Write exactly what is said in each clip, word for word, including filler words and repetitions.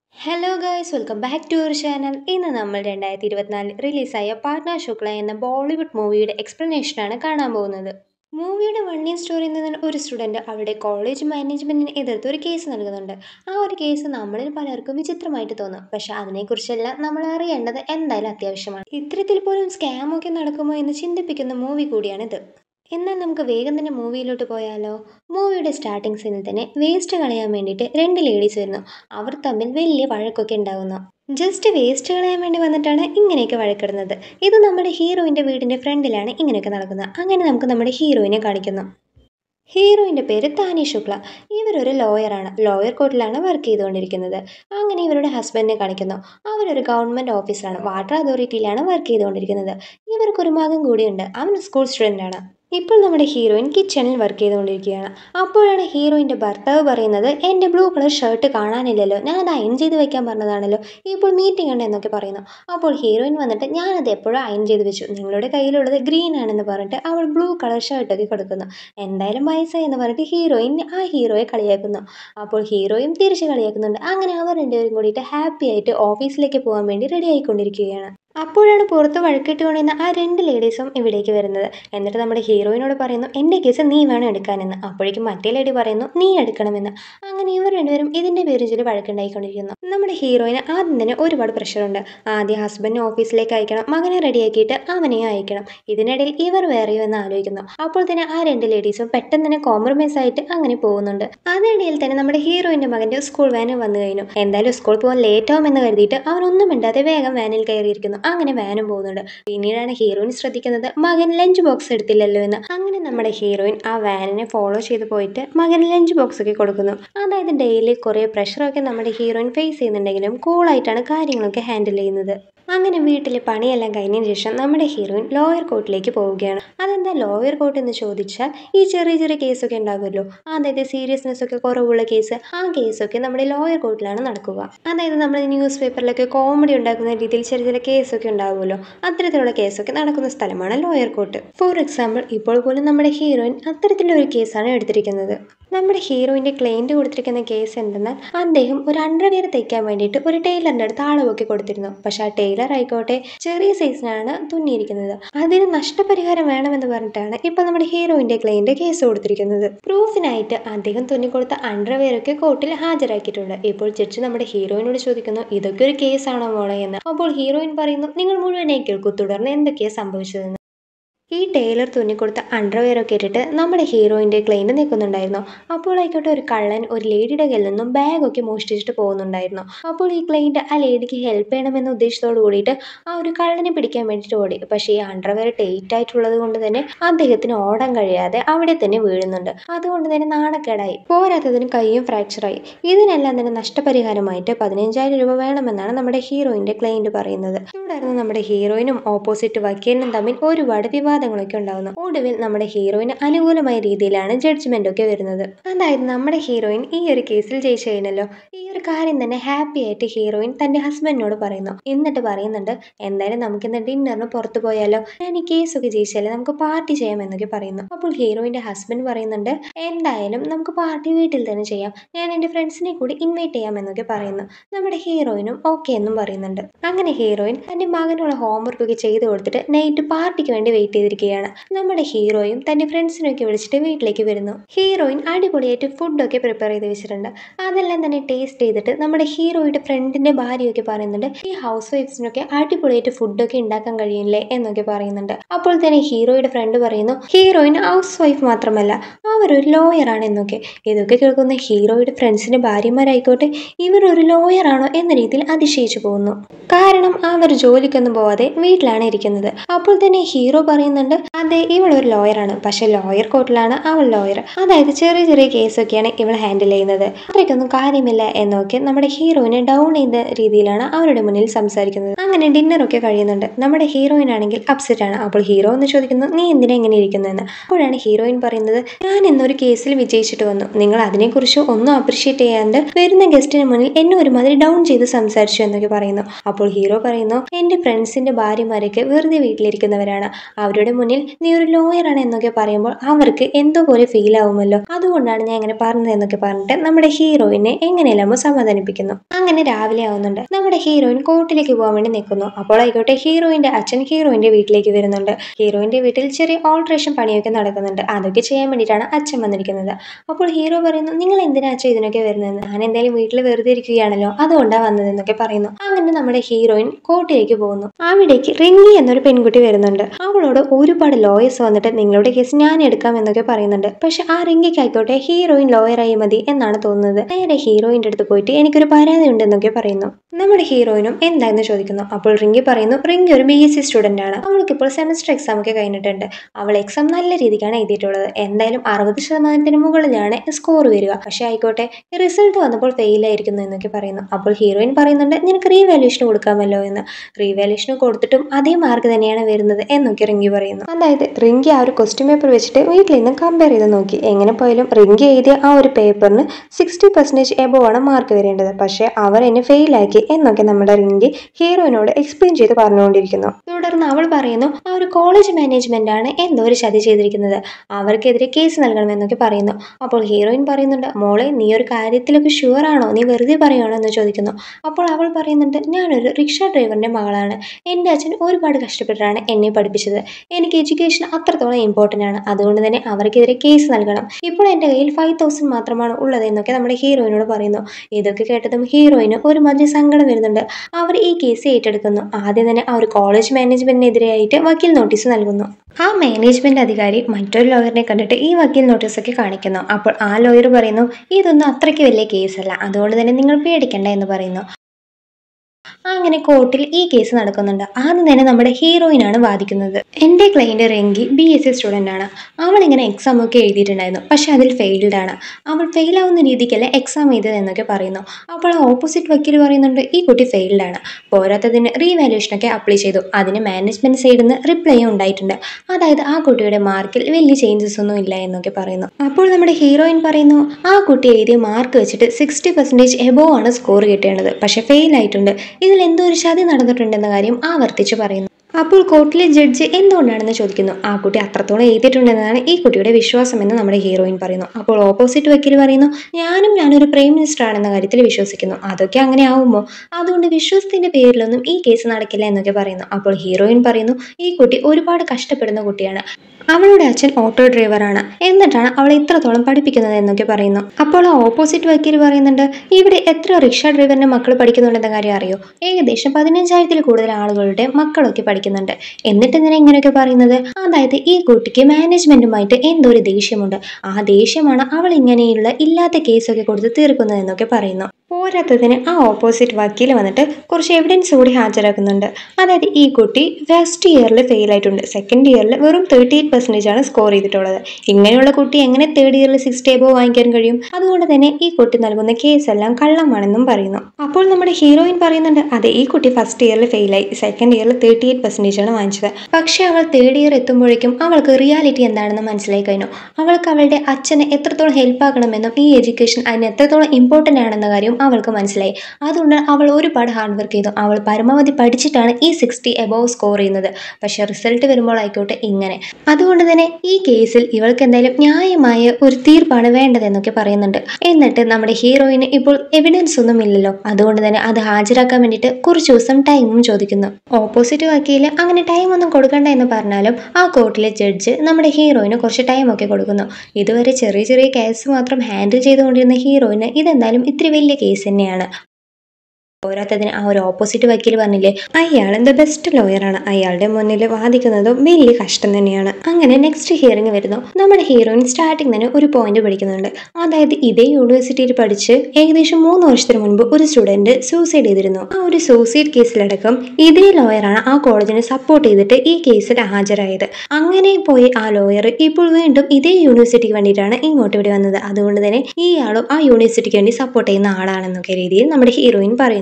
Hello guys, welcome back to our channel. ഇന്ന് നമ്മൾ രണ്ടായിരത്തി ഇരുപത്തിനാലിൽ റിലീസായ പാട്ന ശുക്ല എന്ന ബോളിവുഡ് മൂവിയുടെ എക്സ്പ്ലനേഷനാണ് കാണാൻ പോകുന്നത്. മൂവിയുടെ വൺ സ്റ്റോറിയിൽ നിന്ന് ഒരു സ്റ്റുഡൻറ്റ് അവരുടെ കോളേജ് മാനേജ്മെൻറ്റിനെ എതിർത്ത് ഒരു കേസ് നൽകുന്നുണ്ട്. ആ ഒരു കേസ് നമ്മളിൽ പലർക്കും വിചിത്രമായിട്ട് തോന്നും. പക്ഷേ അതിനെക്കുറിച്ചെല്ലാം നമ്മൾ അറിയേണ്ടത് എന്തായാലും അത്യാവശ്യമാണ്. ഇത്തരത്തിൽ പോലും സ്കാമൊക്കെ നടക്കുമോ എന്ന് ചിന്തിപ്പിക്കുന്ന മൂവി കൂടിയാണിത്. എന്നാൽ നമുക്ക് വേഗം തന്നെ മൂവിയിലോട്ട് പോയാലോ. മൂവിയുടെ സ്റ്റാർട്ടിംഗ് സീനിൽ തന്നെ വേസ്റ്റ് കളയാൻ വേണ്ടിയിട്ട് രണ്ട് ലേഡീസ് വരുന്നു. അവർ തമ്മിൽ വലിയ വഴക്കൊക്കെ ഉണ്ടാകുന്നു. ജസ്റ്റ് വേസ്റ്റ് കളയാൻ വേണ്ടി വന്നിട്ടാണ് ഇങ്ങനെയൊക്കെ വഴക്കിടുന്നത്. ഇത് നമ്മുടെ ഹീറോയിൻ്റെ വീടിൻ്റെ ഫ്രണ്ടിലാണ് ഇങ്ങനെയൊക്കെ നടക്കുന്നത്. അങ്ങനെ നമുക്ക് നമ്മുടെ ഹീറോയിനെ കാണിക്കുന്നു. ഹീറോയിൻ്റെ പേര് താനി ശുക്ല. ഇവരൊരു ലോയറാണ്. ലോയർ കോർട്ടിലാണ് വർക്ക് ചെയ്തുകൊണ്ടിരിക്കുന്നത്. അങ്ങനെ ഇവരുടെ ഹസ്ബൻഡിനെ കാണിക്കുന്നു. അവരൊരു ഗവൺമെൻറ് ഓഫീസറാണ്. വാട്ടർ അതോറിറ്റിയിലാണ് വർക്ക് ചെയ്തുകൊണ്ടിരിക്കുന്നത്. ഇവർക്കൊരു മകൻ കൂടിയുണ്ട്. അവൻ സ്കൂൾ സ്റ്റുഡൻ്റാണ്. ഇപ്പോൾ നമ്മുടെ ഹീറോയിൻ കിച്ചണിൽ വർക്ക് ചെയ്തുകൊണ്ടിരിക്കുകയാണ്. അപ്പോഴാണ് ഹീറോയിൻ്റെ ഭർത്താവ് പറയുന്നത്, എൻ്റെ ബ്ലൂ കളർ ഷർട്ട് കാണാനില്ലല്ലോ, ഞാനത് അയൺ ചെയ്ത് വെക്കാൻ പറഞ്ഞതാണല്ലോ, ഇപ്പോൾ മീറ്റിംഗ് ഉണ്ട് എന്നൊക്കെ പറയുന്നു. അപ്പോൾ ഹീറോയിൻ വന്നിട്ട് ഞാനത് എപ്പോഴും അയൺ ചെയ്ത് വെച്ചു, നിങ്ങളുടെ കയ്യിലുള്ളത് ഗ്രീൻ ആണെന്ന് പറഞ്ഞിട്ട് അവൾ ബ്ലൂ കളർ ഷർട്ടൊക്കെ കൊടുക്കുന്നു. എന്തായാലും വയസ്സായി എന്ന് പറഞ്ഞിട്ട് ഹീറോയിൻ ആ ഹീറോയെ കളിയാക്കുന്നു. അപ്പോൾ ഹീറോയും തിരിച്ച് കളിയാക്കുന്നുണ്ട്. അങ്ങനെ അവർ രണ്ടുപേരും കൂടിയിട്ട് ഹാപ്പി ആയിട്ട് ഓഫീസിലേക്ക് പോകാൻ വേണ്ടി റെഡി ആയിക്കൊണ്ടിരിക്കുകയാണ്. അപ്പോഴാണ് പുറത്ത് വഴക്കിട്ട് കൊണ്ടിരുന്ന ആ രണ്ട് ലേഡീസും ഇവിടേക്ക് വരുന്നത്. എന്നിട്ട് നമ്മുടെ ഹീറോയിനോട് പറയുന്നു, എൻ്റെ കേസ് നീ വേണം എടുക്കാനെന്ന്. അപ്പോഴേക്കും മറ്റേ ലേഡി പറയുന്നു, നീ എടുക്കണമെന്ന്. അങ്ങനെ ഇവർ രണ്ടുപേരും ഇതിൻ്റെ പേരിൽ ചൊല്ലി വഴക്കുണ്ടായിക്കൊണ്ടിരിക്കുന്നു. നമ്മുടെ ഹീറോയിന് ആദ്യം തന്നെ ഒരുപാട് പ്രഷറുണ്ട്. ആദ്യം ഹസ്ബൻഡിനെ ഓഫീസിലേക്ക് അയക്കണം, മകനെ റെഡിയാക്കിയിട്ട് അവനെയും അയക്കണം. ഇതിനിടയിൽ ഇവർ വേറെയോ എന്ന് ആലോചിക്കുന്നു. അപ്പോൾ തന്നെ ആ രണ്ട് ലേഡീസും പെട്ടെന്ന് തന്നെ കോംപ്രമൈസ് ആയിട്ട് അങ്ങനെ പോകുന്നുണ്ട്. അതിനിടയിൽ തന്നെ നമ്മുടെ ഹീറോയിൻ്റെ മകൻ്റെ സ്കൂൾ വാന് വന്നു കഴിഞ്ഞു. എന്തായാലും സ്കൂൾ പോകാൻ ലേറ്റ് ആവുമെന്ന് കരുതിയിട്ട് അവനൊന്നും മിണ്ടാതെ വേഗം വാനിൽ കയറിയിരിക്കുന്നു. അങ്ങനെ വാനും പോകുന്നുണ്ട്. പിന്നീടാണ് ഹീറോയിൻ ശ്രദ്ധിക്കുന്നത്, മകൻ ലഞ്ച് ബോക്സ് എടുത്തില്ലല്ലോ എന്ന്. അങ്ങനെ നമ്മുടെ ഹീറോയിൻ ആ വാനിനെ ഫോളോ ചെയ്ത് പോയിട്ട് മകൻ ലഞ്ച് ബോക്സ് ഒക്കെ കൊടുക്കുന്നു. അതായത് ഡെയിലി കുറേ പ്രഷറൊക്കെ നമ്മുടെ ഹീറോയിൻ ഫേസ് ചെയ്യുന്നുണ്ടെങ്കിലും കൂളായിട്ടാണ് കാര്യങ്ങളൊക്കെ ഹാൻഡിൽ ചെയ്യുന്നത്. അങ്ങനെ വീട്ടിലെ പണിയെല്ലാം കഴിഞ്ഞതിന് ശേഷം നമ്മുടെ ഹീറോയിൻ ലോയർ കോർട്ടിലേക്ക് പോവുകയാണ്. അതെന്താ ലോയർ കോർട്ട് എന്ന് ചോദിച്ചാൽ ഈ ചെറിയ ചെറിയ കേസൊക്കെ ഉണ്ടാകുമല്ലോ, അതായത് സീരിയസ്നെസ് ഒക്കെ കുറവുള്ള കേസ്, ആ കേസൊക്കെ നമ്മുടെ ലോയർ കോർട്ടിലാണ് നടക്കുക. അതായത് നമ്മൾ ന്യൂസ് പേപ്പറിലൊക്കെ കോമഡി ഉണ്ടാക്കുന്ന രീതിയിൽ ചെറിയ ചെറിയ കേസൊക്കെ ഉണ്ടാകുമല്ലോ, അത്തരത്തിലുള്ള കേസൊക്കെ നടക്കുന്ന സ്ഥലമാണ് ലോയർ കോർട്ട്. ഫോർ എക്സാമ്പിൾ, ഇപ്പോൾ പോലും നമ്മുടെ ഹീറോയിൻ അത്തരത്തിലൊരു കേസാണ് എടുത്തിരിക്കുന്നത്. നമ്മുടെ ഹീറോയിൻ്റെ ക്ലയൻറ്റ് കൊടുത്തിരിക്കുന്ന കേസ് എന്തെന്നാൽ, അദ്ദേഹം ഒരു അണ്ടർവെയർ തയ്ക്കാൻ വേണ്ടിയിട്ട് ഒരു ടൈലറിൻ്റെ അടുത്ത് അളവൊക്കെ കൊടുത്തിരുന്നു. പക്ഷേ ആ ടൈലർ ആയിക്കോട്ടെ ചെറിയ സൈസിനാണ് തുന്നിയിരിക്കുന്നത്. അതിന് നഷ്ടപരിഹാരം വേണമെന്ന് പറഞ്ഞിട്ടാണ് ഇപ്പോൾ നമ്മുടെ ഹീറോയിൻ്റെ ക്ലയൻറ്റ് കേസ് കൊടുത്തിരിക്കുന്നത്. പ്രൂഫിനായിട്ട് അദ്ദേഹം തുന്നിക്കൊടുത്ത അണ്ടർവെയർ ഒക്കെ കോർട്ടിൽ ഹാജരാക്കിയിട്ടുണ്ട്. ഇപ്പോൾ ജഡ്ജ് നമ്മുടെ ഹീറോയിനോട് ചോദിക്കുന്നു, ഇതൊക്കെ ഒരു കേസാണോ മോളെ എന്ന്. അപ്പോൾ ഹീറോയിൻ പറയുന്നു, നിങ്ങൾ മുഴുവനായി കേൾക്കൂ, തുടർന്ന് എന്തൊക്കെയാണ് സംഭവിച്ചതെന്ന്. ഈ ടൈലർ തുന്നിക്കൊടുത്ത അണ്ടർവെയറൊക്കെ ഇട്ടിട്ട് നമ്മുടെ ഹീറോയിൻ്റെ ക്ലയൻറ്റ് നിൽക്കുന്നുണ്ടായിരുന്നു. അപ്പോൾ ആയിക്കോട്ടെ ഒരു കള്ളൻ ഒരു ലേഡിയുടെ കയ്യിൽ നിന്നും ബാഗൊക്കെ മോഷ്ടിച്ചിട്ട് പോകുന്നുണ്ടായിരുന്നു. അപ്പോൾ ഈ ക്ലയൻറ്റ് ആ ലേഡിക്ക് ഹെൽപ്പ് ചെയ്യണമെന്ന ഉദ്ദേശത്തോട് കൂടിയിട്ട് ആ ഒരു കള്ളനെ പിടിക്കാൻ വേണ്ടിയിട്ട് ഓടി. പക്ഷേ ഈ അണ്ടർവെയർ ടൈറ്റ് ആയിട്ടുള്ളത് കൊണ്ട് തന്നെ അദ്ദേഹത്തിന് ഓടാൻ കഴിയാതെ അവിടെ തന്നെ വീഴുന്നുണ്ട്. അതുകൊണ്ട് തന്നെ നാണക്കേടായി, പോരാത്തതിന് കൈയും ഫ്രാക്ചറായി. ഇതിനെല്ലാം തന്നെ നഷ്ടപരിഹാരമായിട്ട് പതിനഞ്ചായിരം രൂപ വേണമെന്നാണ് നമ്മുടെ ഹീറോയിൻ്റെ ക്ലയൻറ്റ് പറയുന്നത്. തുടർന്ന് നമ്മുടെ ഹീറോയിനും ഓപ്പോസിറ്റ് വക്കീലിനും തമ്മിൽ ഒരുപാട് വിവാദ ങ്ങളൊക്കെ ഉണ്ടാകുന്നു. ഒടുവിൽ നമ്മുടെ ഹീറോയിന് അനുകൂലമായ രീതിയിലാണ് ജഡ്ജ്മെന്റ് ഒക്കെ വരുന്നത്. അതായത് നമ്മുടെ ഹീറോയിൻ ഈ ഒരു കേസിൽ ജയിച്ചു കഴിഞ്ഞല്ലോ. ഈ ഒരു കാര്യം തന്നെ ഹാപ്പി ആയിട്ട് ഹീറോയിൻ തന്റെ ഹസ്ബൻഡിനോട് പറയുന്നു. എന്നിട്ട് പറയുന്നുണ്ട്, എന്തായാലും നമുക്ക് ഇന്ന് ഡിന്നറിന് പുറത്തു പോയാലോ, ഞാൻ ഈ കേസൊക്കെ ജയിച്ചാലേ നമുക്ക് പാർട്ടി ചെയ്യാം എന്നൊക്കെ പറയുന്നു. അപ്പോൾ ഹീറോയിന്റെ ഹസ്ബൻഡ് പറയുന്നുണ്ട്, എന്തായാലും നമുക്ക് പാർട്ടി വീട്ടിൽ തന്നെ ചെയ്യാം, ഞാൻ എൻ്റെ ഫ്രണ്ട്സിനെ കൂടി ഇൻവൈറ്റ് ചെയ്യാം എന്നൊക്കെ പറയുന്നു. നമ്മുടെ ഹീറോയിനും ഓക്കെ എന്നും പറയുന്നുണ്ട്. അങ്ങനെ ഹീറോയിൻ തന്റെ മകനുള്ള ഹോംവർക്ക് ഒക്കെ ചെയ്ത് കൊടുത്തിട്ട് നൈറ്റ് പാർട്ടിക്ക് വേണ്ടി വെയിറ്റ് ചെയ്ത് ിരിക്കുകയാണ്. നമ്മുടെ ഹീറോയും തന്റെ ഫ്രണ്ട്സിനൊക്കെ വിളിച്ചിട്ട് വീട്ടിലേക്ക് വരുന്നു. ഹീറോയിൻ അടിപൊളിയായിട്ട് ഫുഡൊക്കെ പ്രിപ്പയർ ചെയ്ത് വെച്ചിട്ടുണ്ട്. അതെല്ലാം തന്നെ ടേസ്റ്റ് ചെയ്തിട്ട് നമ്മുടെ ഹീറോയുടെ ഫ്രണ്ടിന്റെ ഭാര്യയൊക്കെ പറയുന്നുണ്ട്, ഈ ഹൗസ് വൈഫ്സിനൊക്കെ അടിപൊളിയായിട്ട് ഫുഡൊക്കെ ഉണ്ടാക്കാൻ കഴിയില്ലേ എന്നൊക്കെ പറയുന്നുണ്ട്. അപ്പോൾ തന്നെ ഹീറോയുടെ ഫ്രണ്ട് പറയുന്നു, ഹീറോയിൻ ഹൗസ് വൈഫ് മാത്രമല്ല അവരൊരു ലോയറാണ് എന്നൊക്കെ. ഇതൊക്കെ കേൾക്കുന്ന ഹീറോയുടെ ഫ്രണ്ട്സിന്റെ ഭാര്യമാരായിക്കോട്ടെ ഇവർ ഒരു ലോയറാണോ എന്ന രീതിയിൽ അതിശയിച്ചു പോകുന്നു. കാരണം അവർ ജോലിക്കൊന്നും പോവാതെ വീട്ടിലാണ് ഇരിക്കുന്നത്. അപ്പോൾ തന്നെ ഹീറോ പറയുന്നുണ്ട്, അതെ ഇവൾ ഒരു ലോയറാണ്, പക്ഷെ ലോയർ കോർട്ടിലാണ് അവൾ ലോയർ. അതായത് ചെറിയ ചെറിയ കേസൊക്കെയാണ് ഇവൾ ഹാൻഡിൽ ചെയ്യുന്നത്, അത്രയ്ക്കൊന്നും കാര്യമില്ല എന്നൊക്കെ നമ്മുടെ ഹീറോയിനെ ഡൗൺ ചെയ്ത രീതിയിലാണ് അവരുടെ മുന്നിൽ സംസാരിക്കുന്നത്. അങ്ങനെ ഡിന്നറൊക്കെ കഴിയുന്നുണ്ട്. നമ്മുടെ ഹീറോയിൻ ആണെങ്കിൽ അപ്സെറ്റ് ആണ്. അപ്പോൾ ഹീറോ എന്ന് ചോദിക്കുന്നു, നീ എന്തിനാ എങ്ങനെ ഇരിക്കുന്നതെന്ന്. അപ്പോഴാണ് ഹീറോയിൻ പറയുന്നത്, ഞാൻ ഇന്നൊരു കേസിൽ വിജയിച്ചിട്ട് വന്നു, നിങ്ങൾ അതിനെക്കുറിച്ച് ഒന്നും അപ്രീഷിയേറ്റ് ചെയ്യാണ്ട് വരുന്ന ഗസ്റ്റിന് മുന്നിൽ എന്നെ ഒരുമാതിരി ഡൗൺ ചെയ്ത് സംസാരിച്ചു എന്നൊക്കെ പറയുന്നു. അപ്പോൾ ഹീറോ പറയുന്നു, എൻ്റെ ഫ്രണ്ട്സിന്റെ ഭാര്യമാരൊക്കെ വെറുതെ വീട്ടിലിരിക്കുന്നവരാണ്, അവരുടെ മുന്നിൽ നീ ഒരു ലോയറാണ് എന്നൊക്കെ പറയുമ്പോൾ അവർക്ക് എന്തോ പോലെ ഫീൽ ആവുമല്ലോ, അതുകൊണ്ട് അതുകൊണ്ടാണ് ഞാൻ ഇങ്ങനെ പറഞ്ഞതെന്നൊക്കെ പറഞ്ഞിട്ട് നമ്മുടെ ഹീറോയിനെ എങ്ങനെയെല്ലാമോ സമാധാനിപ്പിക്കുന്നു. അങ്ങനെ രാവിലെ ആവുന്നുണ്ട്. നമ്മുടെ ഹീറോയിൻ കോർട്ടിലേക്ക് പോകാൻ വേണ്ടി നിൽക്കുന്നു. അപ്പോൾ ആയിക്കോട്ടെ ഹീറോയിന്റെ അച്ഛൻ ഹീറോയിന്റെ വീട്ടിലേക്ക് വരുന്നുണ്ട്. ഹീറോയിന്റെ വീട്ടിൽ ചെറിയ ഓൾട്രേഷൻ പണിയൊക്കെ നടക്കുന്നുണ്ട്. അതൊക്കെ ചെയ്യാൻ വേണ്ടിയിട്ടാണ് അച്ഛൻ വന്നിരിക്കുന്നത്. അപ്പോൾ ഹീറോ പറയുന്നു, നിങ്ങൾ എന്തിനാ അച്ഛൻ ഇതിനൊക്കെ വരുന്നതെന്ന്? ഞാൻ എന്തായാലും വീട്ടിൽ വെറുതെ ഇരിക്കുകയാണല്ലോ, അതുകൊണ്ടാണ് വന്നതെന്നൊക്കെ പറയുന്നു. അങ്ങനെ നമ്മുടെ ഹീറോയിൻ കോർട്ടിലേക്ക് പോകുന്നു. അവിടേക്ക് റിങ്കി എന്നൊരു പെൺകുട്ടി വരുന്നുണ്ട്. അവളോട് ഒരുപാട് ലോയേഴ്സ് വന്നിട്ട് നിങ്ങളുടെ കേസ് ഞാൻ എടുക്കാം എന്നൊക്കെ പറയുന്നുണ്ട്. പക്ഷെ ആ റിങ്കിക്ക് ആയിക്കോട്ടെ ഹീറോയിൻ ലോയറായി മതി എന്നാണ് തോന്നുന്നത്. നേരെ ഹീറോയിന്റെ അടുത്ത് പോയിട്ട് എനിക്കൊരു പരാതി ഉണ്ടെന്നൊക്കെ പറയുന്നു. നമ്മുടെ ഹീറോയിനും എന്താണെന്ന് ചോദിക്കുന്നു. അപ്പോൾ റിങ്കി പറയുന്നു, റിങ്കി ഒരു ബി എസ് സി സ്റ്റുഡന്റ് ആണ്. അവൾക്ക് ഇപ്പോൾ സെമസ്റ്റർ എക്സാം ഒക്കെ കഴിഞ്ഞിട്ടുണ്ട്. അവൾ എക്സാം നല്ല രീതിക്കാണ് എഴുതിയിട്ടുള്ളത്. എന്തായാലും അറുപത് ശതമാനത്തിന് മുകളിലാണ് സ്കോർ വരിക. പക്ഷെ ആയിക്കോട്ടെ റിസൾട്ട് വന്നപ്പോൾ ഫെയിൽ ആയിരിക്കുന്നു എന്നൊക്കെ പറയുന്നു. അപ്പോൾ ഹീറോയിൻ പറയുന്നുണ്ട്, നിനക്ക് റീവാല്യൂഷൻ കൊടുക്കാമല്ലോ എന്ന്. റീവാല്യൂഷൻ കൊടുത്തിട്ടും അതേ മാർക്ക് തന്നെയാണ് വരുന്നത് എന്നൊക്കെ റിങ്കി പറയുന്നു. അതായത് റിങ്കി ആ ഒരു ക്വസ്റ്റ്യൻ പേപ്പർ വെച്ചിട്ട് വീട്ടിൽ നിന്ന് കമ്പയർ ചെയ്ത് നോക്കി. എങ്ങനെ പോയാലും റിങ്കി എഴുതിയ ആ ഒരു പേപ്പറിന് സിക്സ്റ്റി പെർസെൻറ്റേജ് എബോവ് ആണ് മാർക്ക് വരേണ്ടത്. പക്ഷെ അവർ എന്നെ ഫെയിലാക്കി എന്നൊക്കെ നമ്മുടെ റിങ്കി ഹീറോയിനോട് എക്സ്പ്ലെയിൻ ചെയ്ത് പറഞ്ഞുകൊണ്ടിരിക്കുന്നു. തുടർന്ന് അവൾ പറയുന്നു, ആ ഒരു കോളേജ് മാനേജ്മെന്റ് ആണ് എന്തോ ഒരു ചതി ചെയ്തിരിക്കുന്നത്, അവർക്കെതിരെ കേസ് നൽകണമെന്നൊക്കെ പറയുന്നു. അപ്പോൾ ഹീറോയിൻ പറയുന്നുണ്ട്, മോളെ നീ ഒരു കാര്യത്തിലൊക്കെ ഷുവർ ആണോ, നീ വെറുതെ പറയുകയാണോ എന്ന് ചോദിക്കുന്നു. അപ്പോൾ അവൾ പറയുന്നുണ്ട്, ഞാനൊരു റിക്ഷ ഡ്രൈവറിന്റെ മകളാണ്. എൻ്റെ അച്ഛൻ ഒരുപാട് കഷ്ടപ്പെട്ടാണ് എന്നെ പഠിപ്പിച്ചത്. എനിക്ക് എഡ്യൂക്കേഷൻ അത്രത്തോളം ഇമ്പോർട്ടൻ്റ് ആണ്. അതുകൊണ്ട് തന്നെ അവർക്കെതിരെ കേസ് നൽകണം. ഇപ്പോൾ എൻ്റെ കയ്യിൽ ഫൈവ് തൗസൻഡ് മാത്രമാണ് ഉള്ളത് എന്നൊക്കെ നമ്മുടെ ഹീറോയിനോട് പറയുന്നു. ഇതൊക്കെ കേട്ടതും ഹീറോയിന് ഒരുമാതിരി സങ്കടം വരുന്നുണ്ട്. അവർ ഈ കേസ് ഏറ്റെടുക്കുന്നു. ആദ്യം തന്നെ ആ ഒരു കോളേജ് മാനേജ്മെന്റിനെതിരെയായിട്ട് വക്കീൽ നോട്ടീസ് നൽകുന്നു. ആ മാനേജ്മെന്റ് അധികാരി മറ്റൊരു ലോയറിനെ കണ്ടിട്ട് ഈ വക്കീൽ നോട്ടീസൊക്കെ കാണിക്കുന്നു. അപ്പോൾ ആ ലോയർ പറയുന്നു, ഇതൊന്നും അത്രയ്ക്ക് വലിയ കേസല്ല, അതുകൊണ്ട് തന്നെ നിങ്ങൾ പേടിക്കണ്ട എന്ന് പറയുന്നു. അങ്ങനെ കോർട്ടിൽ ഈ കേസ് നടക്കുന്നുണ്ട്. ആദ്യം തന്നെ നമ്മുടെ ഹീറോയിനാണ് വാദിക്കുന്നത്. എൻ്റെ client Rinki B S C student ആണ്. അവൾ ഇങ്ങനെ എക്സാം ഒക്കെ എഴുതിയിട്ടുണ്ടായിരുന്നു. പക്ഷെ അതിൽ ഫെയിൽഡ് ആണ്. അവൾ ഫെയിൽ ആവുന്ന രീതിക്കല്ല എക്സാം എഴുതിയത് എന്നൊക്കെ പറയുന്നു. അപ്പോൾ ആ ഓപ്പോസിറ്റ് വക്കീൽ പറയുന്നുണ്ട്, ഈ കുട്ടി ഫെയിൽഡ് ആണ്. പോരാത്തതിന് റീവാല്യൂഷനൊക്കെ അപ്ലൈ ചെയ്തു. അതിന് മാനേജ്മെന്റ് സൈഡിൽ നിന്ന് റിപ്ലൈയും ഉണ്ടായിട്ടുണ്ട്. അതായത് ആ കുട്ടിയുടെ മാർക്കിൽ വലിയ ചേഞ്ചസ് ഒന്നും ഇല്ല എന്നൊക്കെ പറയുന്നു. അപ്പോൾ നമ്മുടെ ഹീറോയിൻ പറയുന്നു, ആ കുട്ടി എഴുതിയ മാർക്ക് വെച്ചിട്ട് സിക്സ്റ്റി പെർസെൻറ്റേജ് എബോവ് ആണ് സ്കോർ കിട്ടേണ്ടത്. പക്ഷെ ഫെയിൽ ആയിട്ടുണ്ട്. ഇതിൽ എന്തോ ഒരു ചതി നടന്നിട്ടുണ്ടെന്ന കാര്യം ആവർത്തിച്ച് പറയുന്നു. അപ്പോൾ കോർട്ടിലെ ജഡ്ജ് എന്തുകൊണ്ടാണെന്ന് ചോദിക്കുന്നു. ആ കുട്ടി അത്രത്തോളം എഴുതിയിട്ടുണ്ടെന്നാണ് ഈ കുട്ടിയുടെ വിശ്വാസം എന്ന് നമ്മുടെ ഹീറോയിൻ പറയുന്നു. അപ്പോൾ ഓപ്പോസിറ്റ് വക്കീൽ പറയുന്നു, ഞാനും ഞാനൊരു പ്രൈം മിനിസ്റ്റർ ആണെന്ന കാര്യത്തിൽ വിശ്വസിക്കുന്നു. അതൊക്കെ അങ്ങനെ ആവുമോ? അതുകൊണ്ട് വിശ്വാസത്തിന്റെ പേരിലൊന്നും ഈ കേസ് നടക്കില്ല എന്നൊക്കെ പറയുന്നു. അപ്പോൾ ഹീറോയിൻ പറയുന്നു, ഈ കുട്ടി ഒരുപാട് കഷ്ടപ്പെടുന്ന കുട്ടിയാണ്. അവളുടെ അച്ഛൻ ഓട്ടോ ഡ്രൈവറാണ്. എന്നിട്ടാണ് അവളെ ഇത്രത്തോളം പഠിപ്പിക്കുന്നത് എന്നൊക്കെ പറയുന്നു. അപ്പോൾ ആ ഓപ്പോസിറ്റ് വക്കീൽ പറയുന്നുണ്ട്, ഇവിടെ എത്ര റിക്ഷ ഡ്രൈവറിന്റെ മക്കൾ പഠിക്കുന്നുണ്ടെന്ന കാര്യം അറിയോ? ഏകദേശം പതിനഞ്ചായിരത്തിൽ കൂടുതൽ ആളുകളുടെ മക്കളൊക്കെ പഠിക്കുന്നുണ്ട്. എന്നിട്ട് എന്തിനാ ഇങ്ങനെയൊക്കെ പറയുന്നത്? അതായത് ഈ കുട്ടിക്ക് മാനേജ്മെന്റുമായിട്ട് എന്തോ ഒരു ദേഷ്യമുണ്ട്. ആ ദേഷ്യമാണ് അവൾ ഇങ്ങനെയുള്ള ഇല്ലാത്ത കേസൊക്കെ കൊടുത്ത് തീർക്കുന്നത് എന്നൊക്കെ പറയുന്നു. പോരാത്തതിന് ആ ഓപ്പോസിറ്റ് വക്കീൽ വന്നിട്ട് കുറച്ച് എവിഡൻസ് കൂടി ഹാജരാക്കുന്നുണ്ട്. അതായത് ഈ കുട്ടി ഫസ്റ്റ് ഇയറിൽ ഫെയിൽ ആയിട്ടുണ്ട്. സെക്കൻഡ് ഇയറിൽ വെറും തേർട്ടി എയ്റ്റ് പെർസെൻറ്റേജ് ആണ് സ്കോർ ചെയ്തിട്ടുള്ളത്. ഇങ്ങനെയുള്ള കുട്ടി എങ്ങനെ തേർഡ് ഇയറിൽ സിക്സ്റ്റി എബോവ് വാങ്ങിക്കാൻ കഴിയും? അതുകൊണ്ട് തന്നെ ഈ കുട്ടി നൽകുന്ന കേസെല്ലാം കള്ളമാണെന്നും പറയുന്നു. അപ്പോൾ നമ്മുടെ ഹീറോയിൻ പറയുന്നുണ്ട്, അതെ ഈ കുട്ടി ഫസ്റ്റ് ഇയറിൽ ഫെയിലായി, സെക്കൻഡ് ഇയറിൽ തേർട്ടി എയ്റ്റ് പെർസെൻറ്റേജ് ആണ് വാങ്ങിച്ചത്. പക്ഷേ അവൾ തേർഡ് ഇയർ എത്തുമ്പോഴേക്കും അവൾക്ക് റിയാലിറ്റി എന്താണെന്ന് മനസ്സിലായി കഴിഞ്ഞു. അവൾക്ക് അവളുടെ അച്ഛനെ എത്രത്തോളം ഹെൽപ്പ് ആകണമെന്നും ഈ എഡ്യൂക്കേഷൻ അതിന് എത്രത്തോളം ഇമ്പോർട്ടൻ്റ് ആണെന്ന കാര്യം അവൾക്ക് മനസ്സിലായി. അതുകൊണ്ട് അവൾ ഒരുപാട് ഹാർഡ് വർക്ക് ചെയ്തു. അവൾ പരമാവധി പഠിച്ചിട്ടാണ് ഈ സിക്സ്റ്റി എബോവ് സ്കോർ ചെയ്യുന്നത്. പക്ഷേ റിസൾട്ട് വരുമ്പോൾ ആയിക്കോട്ടെ ഇങ്ങനെ. അതുകൊണ്ട് തന്നെ ഈ കേസിൽ ഇവൾക്ക് എന്തായാലും ന്യായമായ ഒരു തീർപ്പാണ് വേണ്ടതെന്നൊക്കെ പറയുന്നുണ്ട്. എന്നിട്ട് നമ്മുടെ ഹീറോയിന് ഇപ്പോൾ എവിഡൻസ് ഒന്നും ഇല്ലല്ലോ, അതുകൊണ്ട് തന്നെ അത് ഹാജരാക്കാൻ വേണ്ടിയിട്ട് കുറച്ച് ദിവസം ടൈമും ചോദിക്കുന്നു. ഓപ്പോസിറ്റ് വക്കീൽ അങ്ങനെ ടൈം ഒന്നും കൊടുക്കണ്ട എന്ന് പറഞ്ഞാലും ആ കോർട്ടിലെ ജഡ്ജ് നമ്മുടെ ഹീറോയിന് കുറച്ച് ടൈമൊക്കെ കൊടുക്കുന്നു. ഇതുവരെ ചെറിയ ചെറിയ കേസ് മാത്രം ഹാൻഡിൽ ചെയ്തുകൊണ്ടിരുന്ന ഹീറോയിന് ഇതെന്തായാലും ഇത്തിരി വലിയ കേസ് തന്നെയാണ്. പോരാത്തതിന് ആ ഒരു ഓപ്പോസിറ്റ് വക്കീൽ പറഞ്ഞില്ലേ, അയാൾ എന്താ ബെസ്റ്റ് ലോയറാണ്, അയാളുടെ മുന്നിൽ വാദിക്കുന്നതും വലിയ കഷ്ടം തന്നെയാണ്. അങ്ങനെ നെക്സ്റ്റ് ഹിയറിംഗ് വരുന്നു. നമ്മുടെ ഹീറോയിൻ സ്റ്റാർട്ടിങ് തന്നെ ഒരു പോയിന്റ് പഠിക്കുന്നുണ്ട്. അതായത് ഇതേ യൂണിവേഴ്സിറ്റിയിൽ പഠിച്ച് ഏകദേശം മൂന്ന് വർഷത്തിന് മുൻപ് ഒരു സ്റ്റുഡന്റ് സൂസൈഡ് ചെയ്തിരുന്നു. ആ ഒരു സൂസൈഡ് കേസിലടക്കം ഇതേ ലോയറാണ് ആ കോളേജിനെ സപ്പോർട്ട് ചെയ്തിട്ട് ഈ കേസിൽ ഹാജരായത്. അങ്ങനെ പോയി ആ ലോയർ ഇപ്പോൾ വീണ്ടും ഇതേ യൂണിവേഴ്സിറ്റിക്ക് വേണ്ടിയിട്ടാണ് ഇങ്ങോട്ട് ഇവിടെ വന്നത്. അതുകൊണ്ട് തന്നെ ഇയാളും ആ യൂണിവേഴ്സിറ്റിക്ക് വേണ്ടി സപ്പോർട്ട് ചെയ്യുന്ന ആളാണെന്നൊക്കെ രീതിയിൽ നമ്മുടെ ഹീറോയിൻ പറയുന്നു.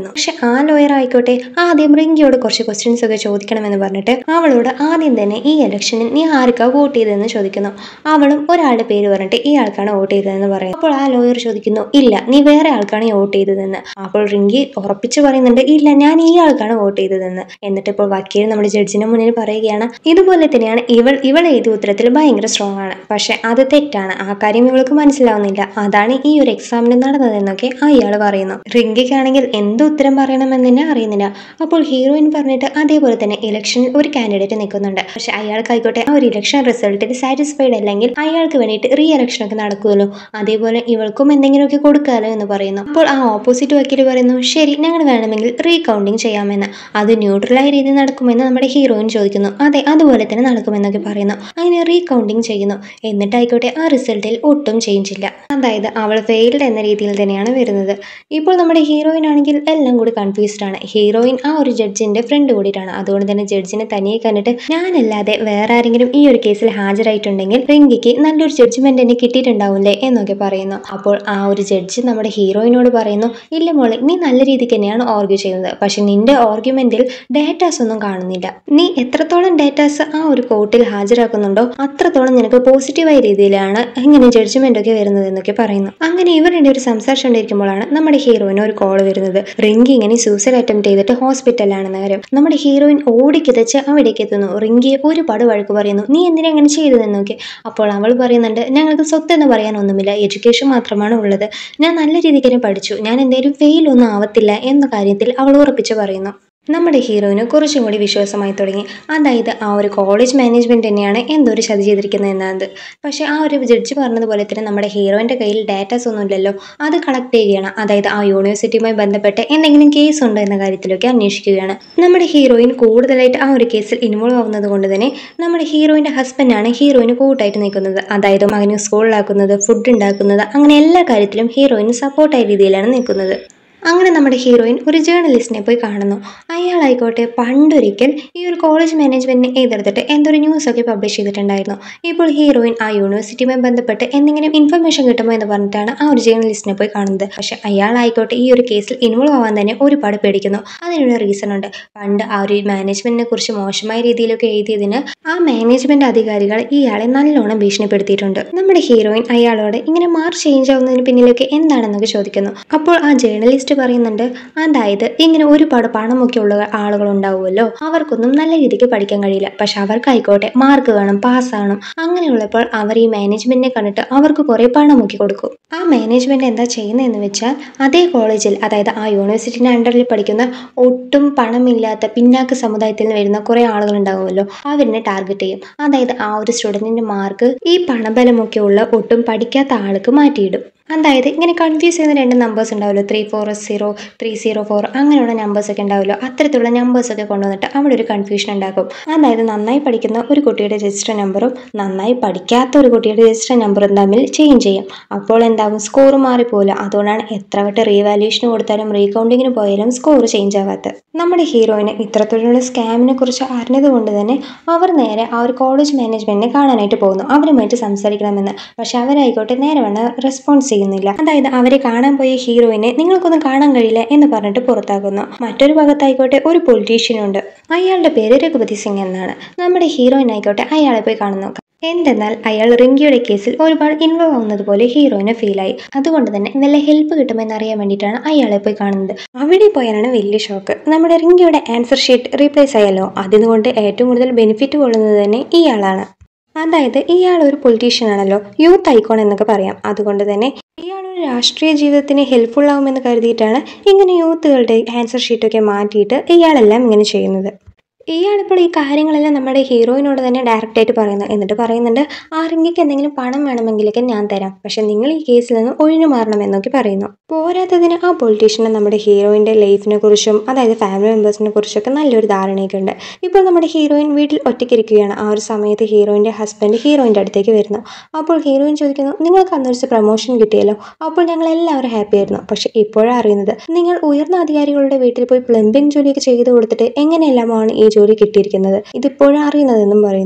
പറയുന്നു. പക്ഷെ ആ ലോയർ ആയിക്കോട്ടെ ആദ്യം റിങ്കിയോട് കുറച്ച് ക്വസ്റ്റ്യൻസ് ഒക്കെ ചോദിക്കണമെന്ന് പറഞ്ഞിട്ട് അവളോട് ആദ്യം തന്നെ ഈ ഇലക്ഷനിൽ നീ ആർക്കാ വോട്ട് ചെയ്തതെന്ന് ചോദിക്കുന്നു. അവളും ഒരാളുടെ പേര് പറഞ്ഞിട്ട് ഈ ആൾക്കാണ് വോട്ട് ചെയ്തതെന്ന് പറയും. അപ്പോൾ ആ ലോയർ ചോദിക്കുന്നു, ഇല്ല നീ വേറെ ആൾക്കാണ് വോട്ട് ചെയ്തതെന്ന്. അപ്പോൾ റിങ്കി ഉറപ്പിച്ച് പറയുന്നുണ്ട്, ഇല്ല ഞാൻ ഈ ആൾക്കാണ് വോട്ട് ചെയ്തതെന്ന്. എന്നിട്ട് ഇപ്പോൾ വക്കീൽ നമ്മുടെ ജഡ്ജിന് മുന്നിൽ പറയുകയാണ്, ഇതുപോലെ തന്നെയാണ് ഇവൾ ഇവൾ എഴുതിയ ഉത്തരത്തിൽ ഭയങ്കര സ്ട്രോങ് ആണ്, പക്ഷെ അത് തെറ്റാണ്, ആ കാര്യം ഇവൾക്ക് മനസ്സിലാവുന്നില്ല, അതാണ് ഈ ഒരു എക്സാമിന് നടന്നതെന്നൊക്കെ അയാൾ പറയുന്നു. റിങ്കിക്കാണെങ്കിൽ എന്ത് ഉത്തരം പറയണമെന്ന് തന്നെ അറിയുന്നില്ല. അപ്പോൾ ഹീറോയിൻ പറഞ്ഞിട്ട് അതേപോലെ തന്നെ ഇലക്ഷനിൽ ഒരു കാൻഡിഡേറ്റ് നിൽക്കുന്നുണ്ട്. പക്ഷെ അയാൾക്കായിക്കോട്ടെ ആ ഒരു ഇലക്ഷൻ റിസൾട്ടിൽ സാറ്റിസ്ഫൈഡ് അല്ലെങ്കിൽ അയാൾക്ക് വേണ്ടിയിട്ട് റീ ഇലക്ഷൻ ഒക്കെ നടക്കുമല്ലോ, അതേപോലെ ഇവൾക്കും എന്തെങ്കിലുമൊക്കെ കൊടുക്കാമല്ലോ എന്ന് പറയുന്നു. അപ്പോൾ ആ ഓപ്പോസിറ്റ് വക്കീൽ പറയുന്നു, ശരി ഞങ്ങൾ വേണമെങ്കിൽ റീ കൗണ്ടിങ് ചെയ്യാമെന്ന്, അത് ന്യൂട്രലായ രീതിയിൽ നടക്കുമെന്ന് നമ്മുടെ ഹീറോയിൻ ചോദിക്കുന്നു. അതെ അതുപോലെ തന്നെ നടക്കുമെന്നൊക്കെ പറയുന്നു. അങ്ങനെ റീ കൗണ്ടിങ് ചെയ്യുന്നു. എന്നിട്ടായിക്കോട്ടെ ആ റിസൾട്ടിൽ ഒട്ടും ചേഞ്ച് ഇല്ല. അതായത് അവൾ ഫെയിൽഡ് എന്ന രീതിയിൽ തന്നെയാണ് വരുന്നത്. ഇപ്പോൾ നമ്മുടെ ഹീറോയിൻ ആണെങ്കിൽ എല്ലാം കൂടി കൺഫ്യൂസ്ഡ് ആണ്. ഹീറോയിൻ ആ ഒരു ജഡ്ജിന്റെ ഫ്രണ്ട് കൂടിയിട്ടാണ്. അതുകൊണ്ട് തന്നെ ജഡ്ജിനെ തനിയെ കണ്ടിട്ട് ഞാനല്ലാതെ വേറെ ആരെങ്കിലും ഈ ഒരു കേസിൽ ഹാജരായിട്ടുണ്ടെങ്കിൽ റിങ്കിക്ക് നല്ലൊരു ജഡ്ജ്മെന്റ് തന്നെ കിട്ടിയിട്ടുണ്ടാവില്ലേ എന്നൊക്കെ പറയുന്നു. അപ്പോൾ ആ ഒരു ജഡ്ജി നമ്മുടെ ഹീറോയിനോട് പറയുന്നു, ഇല്ല മോളെ നീ നല്ല രീതിക്ക് തന്നെയാണ് ആർഗ്യൂ ചെയ്യുന്നത്, പക്ഷെ നിന്റെ ആർഗ്യുമെന്റിൽ ഡേറ്റാസ് ഒന്നും കാണുന്നില്ല. നീ എത്രത്തോളം ഡേറ്റാസ് ആ ഒരു കോർട്ടിൽ ഹാജരാക്കുന്നുണ്ടോ അത്രത്തോളം നിനക്ക് പോസിറ്റീവായ രീതിയിലാണ് ഇങ്ങനെ ജഡ്ജ്മെന്റ് ഒക്കെ വരുന്നത് എന്നൊക്കെ പറയുന്നു. അങ്ങനെ ഇവരുടെ ഒരു സംസാരിച്ചു കൊണ്ടിരിക്കുമ്പോഴാണ് നമ്മുടെ ഹീറോയിന് ഒരു കോൾ വരുന്നത്. റിങ്കി ഇങ്ങനെ സൂസൈഡ് അറ്റംപ്റ്റ് ചെയ്തിട്ട് ഹോസ്പിറ്റലിലാണെന്ന കാര്യം. നമ്മുടെ ഹീറോയിൻ ഓടിക്കിതച്ച് അവിടേക്ക് എത്തുന്നു. റിങ്കിയെ ഒരുപാട് വഴക്ക് പറയുന്നു, നീ എന്തിനാ അങ്ങനെ ചെയ്തതെന്നൊക്കെ. അപ്പോൾ അവൾ പറയുന്നുണ്ട്, ഞങ്ങൾക്ക് സ്വത്തെന്ന് പറയാനൊന്നുമില്ല, എഡ്യൂക്കേഷൻ മാത്രമാണ് ഉള്ളത്, ഞാൻ നല്ല രീതിക്ക് തന്നെ പഠിച്ചു, ഞാൻ എന്തായാലും ഫെയിൽ ഒന്നും ആവത്തില്ല എന്ന കാര്യത്തിൽ അവൾ ഉറപ്പിച്ച് പറയുന്നു. നമ്മുടെ ഹീറോയിന് കുറച്ചും കൂടി വിശ്വാസമായി തുടങ്ങി. അതായത് ആ ഒരു കോളേജ് മാനേജ്മെന്റ് തന്നെയാണ് എന്തോ ഒരു ചതി ചെയ്തിരിക്കുന്നത് എന്നത്. പക്ഷെ ആ ഒരു ജഡ്ജി പറഞ്ഞതുപോലെ തന്നെ നമ്മുടെ ഹീറോയിൻ്റെ കയ്യിൽ ഡാറ്റാസ് ഒന്നും ഇല്ലല്ലോ, അത് കളക്ട് ചെയ്യുകയാണ്. അതായത് ആ യൂണിവേഴ്സിറ്റിയുമായി ബന്ധപ്പെട്ട് എന്തെങ്കിലും കേസ് ഉണ്ടോ എന്ന കാര്യത്തിലൊക്കെ അന്വേഷിക്കുകയാണ്. നമ്മുടെ ഹീറോയിൻ കൂടുതലായിട്ട് ആ ഒരു കേസിൽ ഇൻവോൾവ് ആവുന്നത് കൊണ്ട് തന്നെ നമ്മുടെ ഹീറോയിൻ്റെ ഹസ്ബൻഡാണ് ഹീറോയിന് കൂട്ടായിട്ട് നിൽക്കുന്നത്. അതായത് മകന് സ്കൂളിലാക്കുന്നത്, ഫുഡ് ഉണ്ടാക്കുന്നത്, അങ്ങനെ എല്ലാ കാര്യത്തിലും ഹീറോയിന് സപ്പോർട്ടായ രീതിയിലാണ് നിൽക്കുന്നത്. അങ്ങനെ നമ്മുടെ ഹീറോയിൻ ഒരു ജേർണലിസ്റ്റിനെ പോയി കാണുന്നു. അയാളായിക്കോട്ടെ പണ്ടൊരിക്കൽ ഈ ഒരു കോളേജ് മാനേജ്മെന്റിനെ എതിർത്തിട്ട് എന്തൊരു ന്യൂസൊക്കെ പബ്ലിഷ് ചെയ്തിട്ടുണ്ടായിരുന്നു. ഇപ്പോൾ ഹീറോയിൻ ആ യൂണിവേഴ്സിറ്റിയുമായി ബന്ധപ്പെട്ട് എന്തെങ്കിലും ഇൻഫർമേഷൻ കിട്ടുമോ എന്ന് പറഞ്ഞിട്ടാണ് ആ ഒരു ജേർണലിസ്റ്റിനെ പോയി കാണുന്നത്. പക്ഷെ അയാളായിക്കോട്ടെ ഈ ഒരു കേസിൽ ഇൻവോൾവ് ആവാൻ തന്നെ ഒരുപാട് പേടിക്കുന്നു. അതിനുള്ള റീസൺ ഉണ്ട്. പണ്ട് ആ ഒരു മാനേജ്മെന്റിനെ കുറിച്ച് മോശമായ രീതിയിലൊക്കെ എഴുതിയതിന് ആ മാനേജ്മെന്റ് അധികാരികൾ ഇയാളെ നല്ലോണം ഭീഷണിപ്പെടുത്തിയിട്ടുണ്ട്. നമ്മുടെ ഹീറോയിൻ അയാളോട് ഇങ്ങനെ മാർക്ക് ചേഞ്ച് ആവുന്നതിന് പിന്നിലൊക്കെ എന്താണെന്നൊക്കെ ചോദിക്കുന്നു. അപ്പോൾ ആ ജേർണലിസ്റ്റ് പറയുന്നുണ്ട്, അതായത് ഇങ്ങനെ ഒരുപാട് പണമൊക്കെ ഉള്ള ആളുകൾ ഉണ്ടാവുമല്ലോ, അവർക്കൊന്നും നല്ല രീതിക്ക് പഠിക്കാൻ കഴിയില്ല, പക്ഷെ അവർക്കായിക്കോട്ടെ മാർക്ക് വേണം, പാസ്സാകണം. അങ്ങനെയുള്ളപ്പോൾ അവർ ഈ മാനേജ്മെന്റിനെ കണ്ടിട്ട് അവർക്ക് കുറെ പണമൊക്കെ കൊടുക്കും. ആ മാനേജ്മെന്റ് എന്താ ചെയ്യുന്നതെന്ന് വെച്ചാൽ അതേ കോളേജിൽ, അതായത് ആ യൂണിവേഴ്സിറ്റിന്റെ അണ്ടറിൽ പഠിക്കുന്ന ഒട്ടും പണമില്ലാത്ത പിന്നാക്ക സമുദായത്തിൽ നിന്ന് വരുന്ന കുറെ ആളുകൾ ഉണ്ടാവുമല്ലോ, അവരിനെ ടാർഗറ്റ് ചെയ്യും. അതായത് ആ ഒരു സ്റ്റുഡന്റിന്റെ മാർക്ക് ഈ പണബലമൊക്കെ ഉള്ള ഒട്ടും പഠിക്കാത്ത ആൾക്ക് മാറ്റിയിടും. അതായത് ഇങ്ങനെ കൺഫ്യൂസ് ചെയ്യുന്ന രണ്ട് നമ്പേഴ്സ് ഉണ്ടാവുമല്ലോ, three four zero three zero four അങ്ങനെയുള്ള നമ്പേഴ്സൊക്കെ ഉണ്ടാവുമല്ലോ, അത്തരത്തിലുള്ള നമ്പേഴ്സൊക്കെ കൊണ്ടുവന്നിട്ട് അവിടെ ഒരു കൺഫ്യൂഷൻ ഉണ്ടാക്കും. അതായത് നന്നായി പഠിക്കുന്ന ഒരു കുട്ടിയുടെ രജിസ്റ്റർ നമ്പറും നന്നായി പഠിക്കാത്ത ഒരു കുട്ടിയുടെ രജിസ്റ്റർ നമ്പറും തമ്മിൽ ചേഞ്ച് ചെയ്യും. അപ്പോൾ എന്താകും, സ്കോർ മാറിപ്പോകില്ല. അതുകൊണ്ടാണ് എത്ര വട്ടം റീവാല്യൂഷന് കൊടുത്താലും റീകൗണ്ടിങ്ങിന് പോയാലും സ്കോർ ചേഞ്ച് ആവാത്തത്. നമ്മുടെ ഹീറോയിന് ഇത്തരത്തിലുള്ള സ്കാമിനെ കുറിച്ച് അറിഞ്ഞത് കൊണ്ട് തന്നെ അവർ നേരെ ആ ഒരു കോളേജ് മാനേജ്മെന്റിനെ കാണാനായിട്ട് പോകുന്നു, അവരുമായിട്ട് സംസാരിക്കണമെന്ന്. പക്ഷെ അവരായിക്കോട്ടെ നേരെ വേണം റെസ്പോൺസ് ചെയ്യുന്നില്ല. അതായത് അവരെ കാണാൻ പോയ ഹീറോയിനെ നിങ്ങൾക്കൊന്നും കാണാൻ കഴിയില്ല എന്ന് പറഞ്ഞിട്ട് പുറത്താക്കുന്നു. മറ്റൊരു ഭാഗത്തായിക്കോട്ടെ ഒരു പൊളിറ്റീഷ്യൻ ഉണ്ട്. അയാളുടെ പേര് രഘുപതി സിംഗ് എന്നാണ്. നമ്മുടെ ഹീറോയിൻ ആയിക്കോട്ടെ അയാളെ പോയി കാണുന്നു. എന്തെന്നാൽ അയാൾ റിങ്കിയുടെ കേസിൽ ഒരുപാട് ഇൻവോൾവ് ആവുന്നത് പോലെ ഹീറോയിന് ഫീലായി. അതുകൊണ്ട് തന്നെ വല്ല ഹെൽപ്പ് കിട്ടുമെന്ന് അറിയാൻ വേണ്ടിയിട്ടാണ് അയാളെ പോയി കാണുന്നത്. അവിടെ പോയാലാണ് വലിയ ഷോക്ക്. നമ്മുടെ റിങ്കിയുടെ ആൻസർ ഷീറ്റ് റീപ്ലേസ് ആയല്ലോ, അതുകൊണ്ട് ഏറ്റവും കൂടുതൽ ബെനിഫിറ്റ് കൊള്ളുന്നത് തന്നെ ഇയാളാണ്. അതായത് ഇയാൾ ഒരു പൊളിറ്റീഷ്യൻ ആണല്ലോ, യൂത്ത് ഐക്കോൺ എന്നൊക്കെ പറയാം. അതുകൊണ്ട് തന്നെ ഇയാളൊരു രാഷ്ട്രീയ ജീവിതത്തിന് ഹെൽപ്ഫുൾ ആവുമെന്ന് കരുതിയിട്ടാണ് ഇങ്ങനെ യൂത്തുകളുടെ ആൻസർ ഷീറ്റൊക്കെ മാറ്റിയിട്ട് ഇയാളെല്ലാം ഇങ്ങനെ ചെയ്യുന്നത്. ഇയാളിപ്പോൾ ഈ കാര്യങ്ങളെല്ലാം നമ്മുടെ ഹീറോയിനോട് തന്നെ ഡയറക്റ്റായിട്ട് പറയുന്നു. എന്നിട്ട് പറയുന്നുണ്ട്, ആ റിങ്കിക്ക് എന്തെങ്കിലും പണം വേണമെങ്കിലൊക്കെ ഞാൻ തരാം, പക്ഷെ നിങ്ങൾ ഈ കേസിൽ നിന്ന് ഒഴിഞ്ഞു മാറണം എന്നൊക്കെ പറയുന്നു. പോരാത്തതിന് ആ പൊളിറ്റീഷ്യന് നമ്മുടെ ഹീറോയിൻ്റെ ലൈഫിനെ കുറിച്ചും അതായത് ഫാമിലി മെമ്പേഴ്സിനെ കുറിച്ചൊക്കെ നല്ലൊരു ധാരണയൊക്കെ ഉണ്ട്. ഇപ്പോൾ നമ്മുടെ ഹീറോയിൻ വീട്ടിൽ ഒറ്റയ്ക്കിരിക്കുകയാണ്. ആ ഒരു സമയത്ത് ഹീറോയിൻ്റെ ഹസ്ബൻഡ് ഹീറോയിൻ്റെ അടുത്തേക്ക് വരുന്നു. അപ്പോൾ ഹീറോയിൻ ചോദിക്കുന്നു, നിങ്ങൾക്ക് അന്നൊരു പ്രൊമോഷൻ കിട്ടിയല്ലോ, അപ്പോൾ ഞങ്ങൾ എല്ലാവരും ഹാപ്പി ആയിരുന്നു. പക്ഷെ ഇപ്പോഴാണ് അറിയുന്നത് നിങ്ങൾ ഉയർന്ന അധികാരികളുടെ വീട്ടിൽ പോയി പ്ലംബിംഗ് ജോലിയൊക്കെ ചെയ്തു കൊടുത്തിട്ട് എങ്ങനെയെല്ലാമാണ് ഈ ജോലി കിട്ടിയിരിക്കുന്നത്, ഇതിപ്പോഴും അറിയുന്നതെന്നും പറയുന്നു.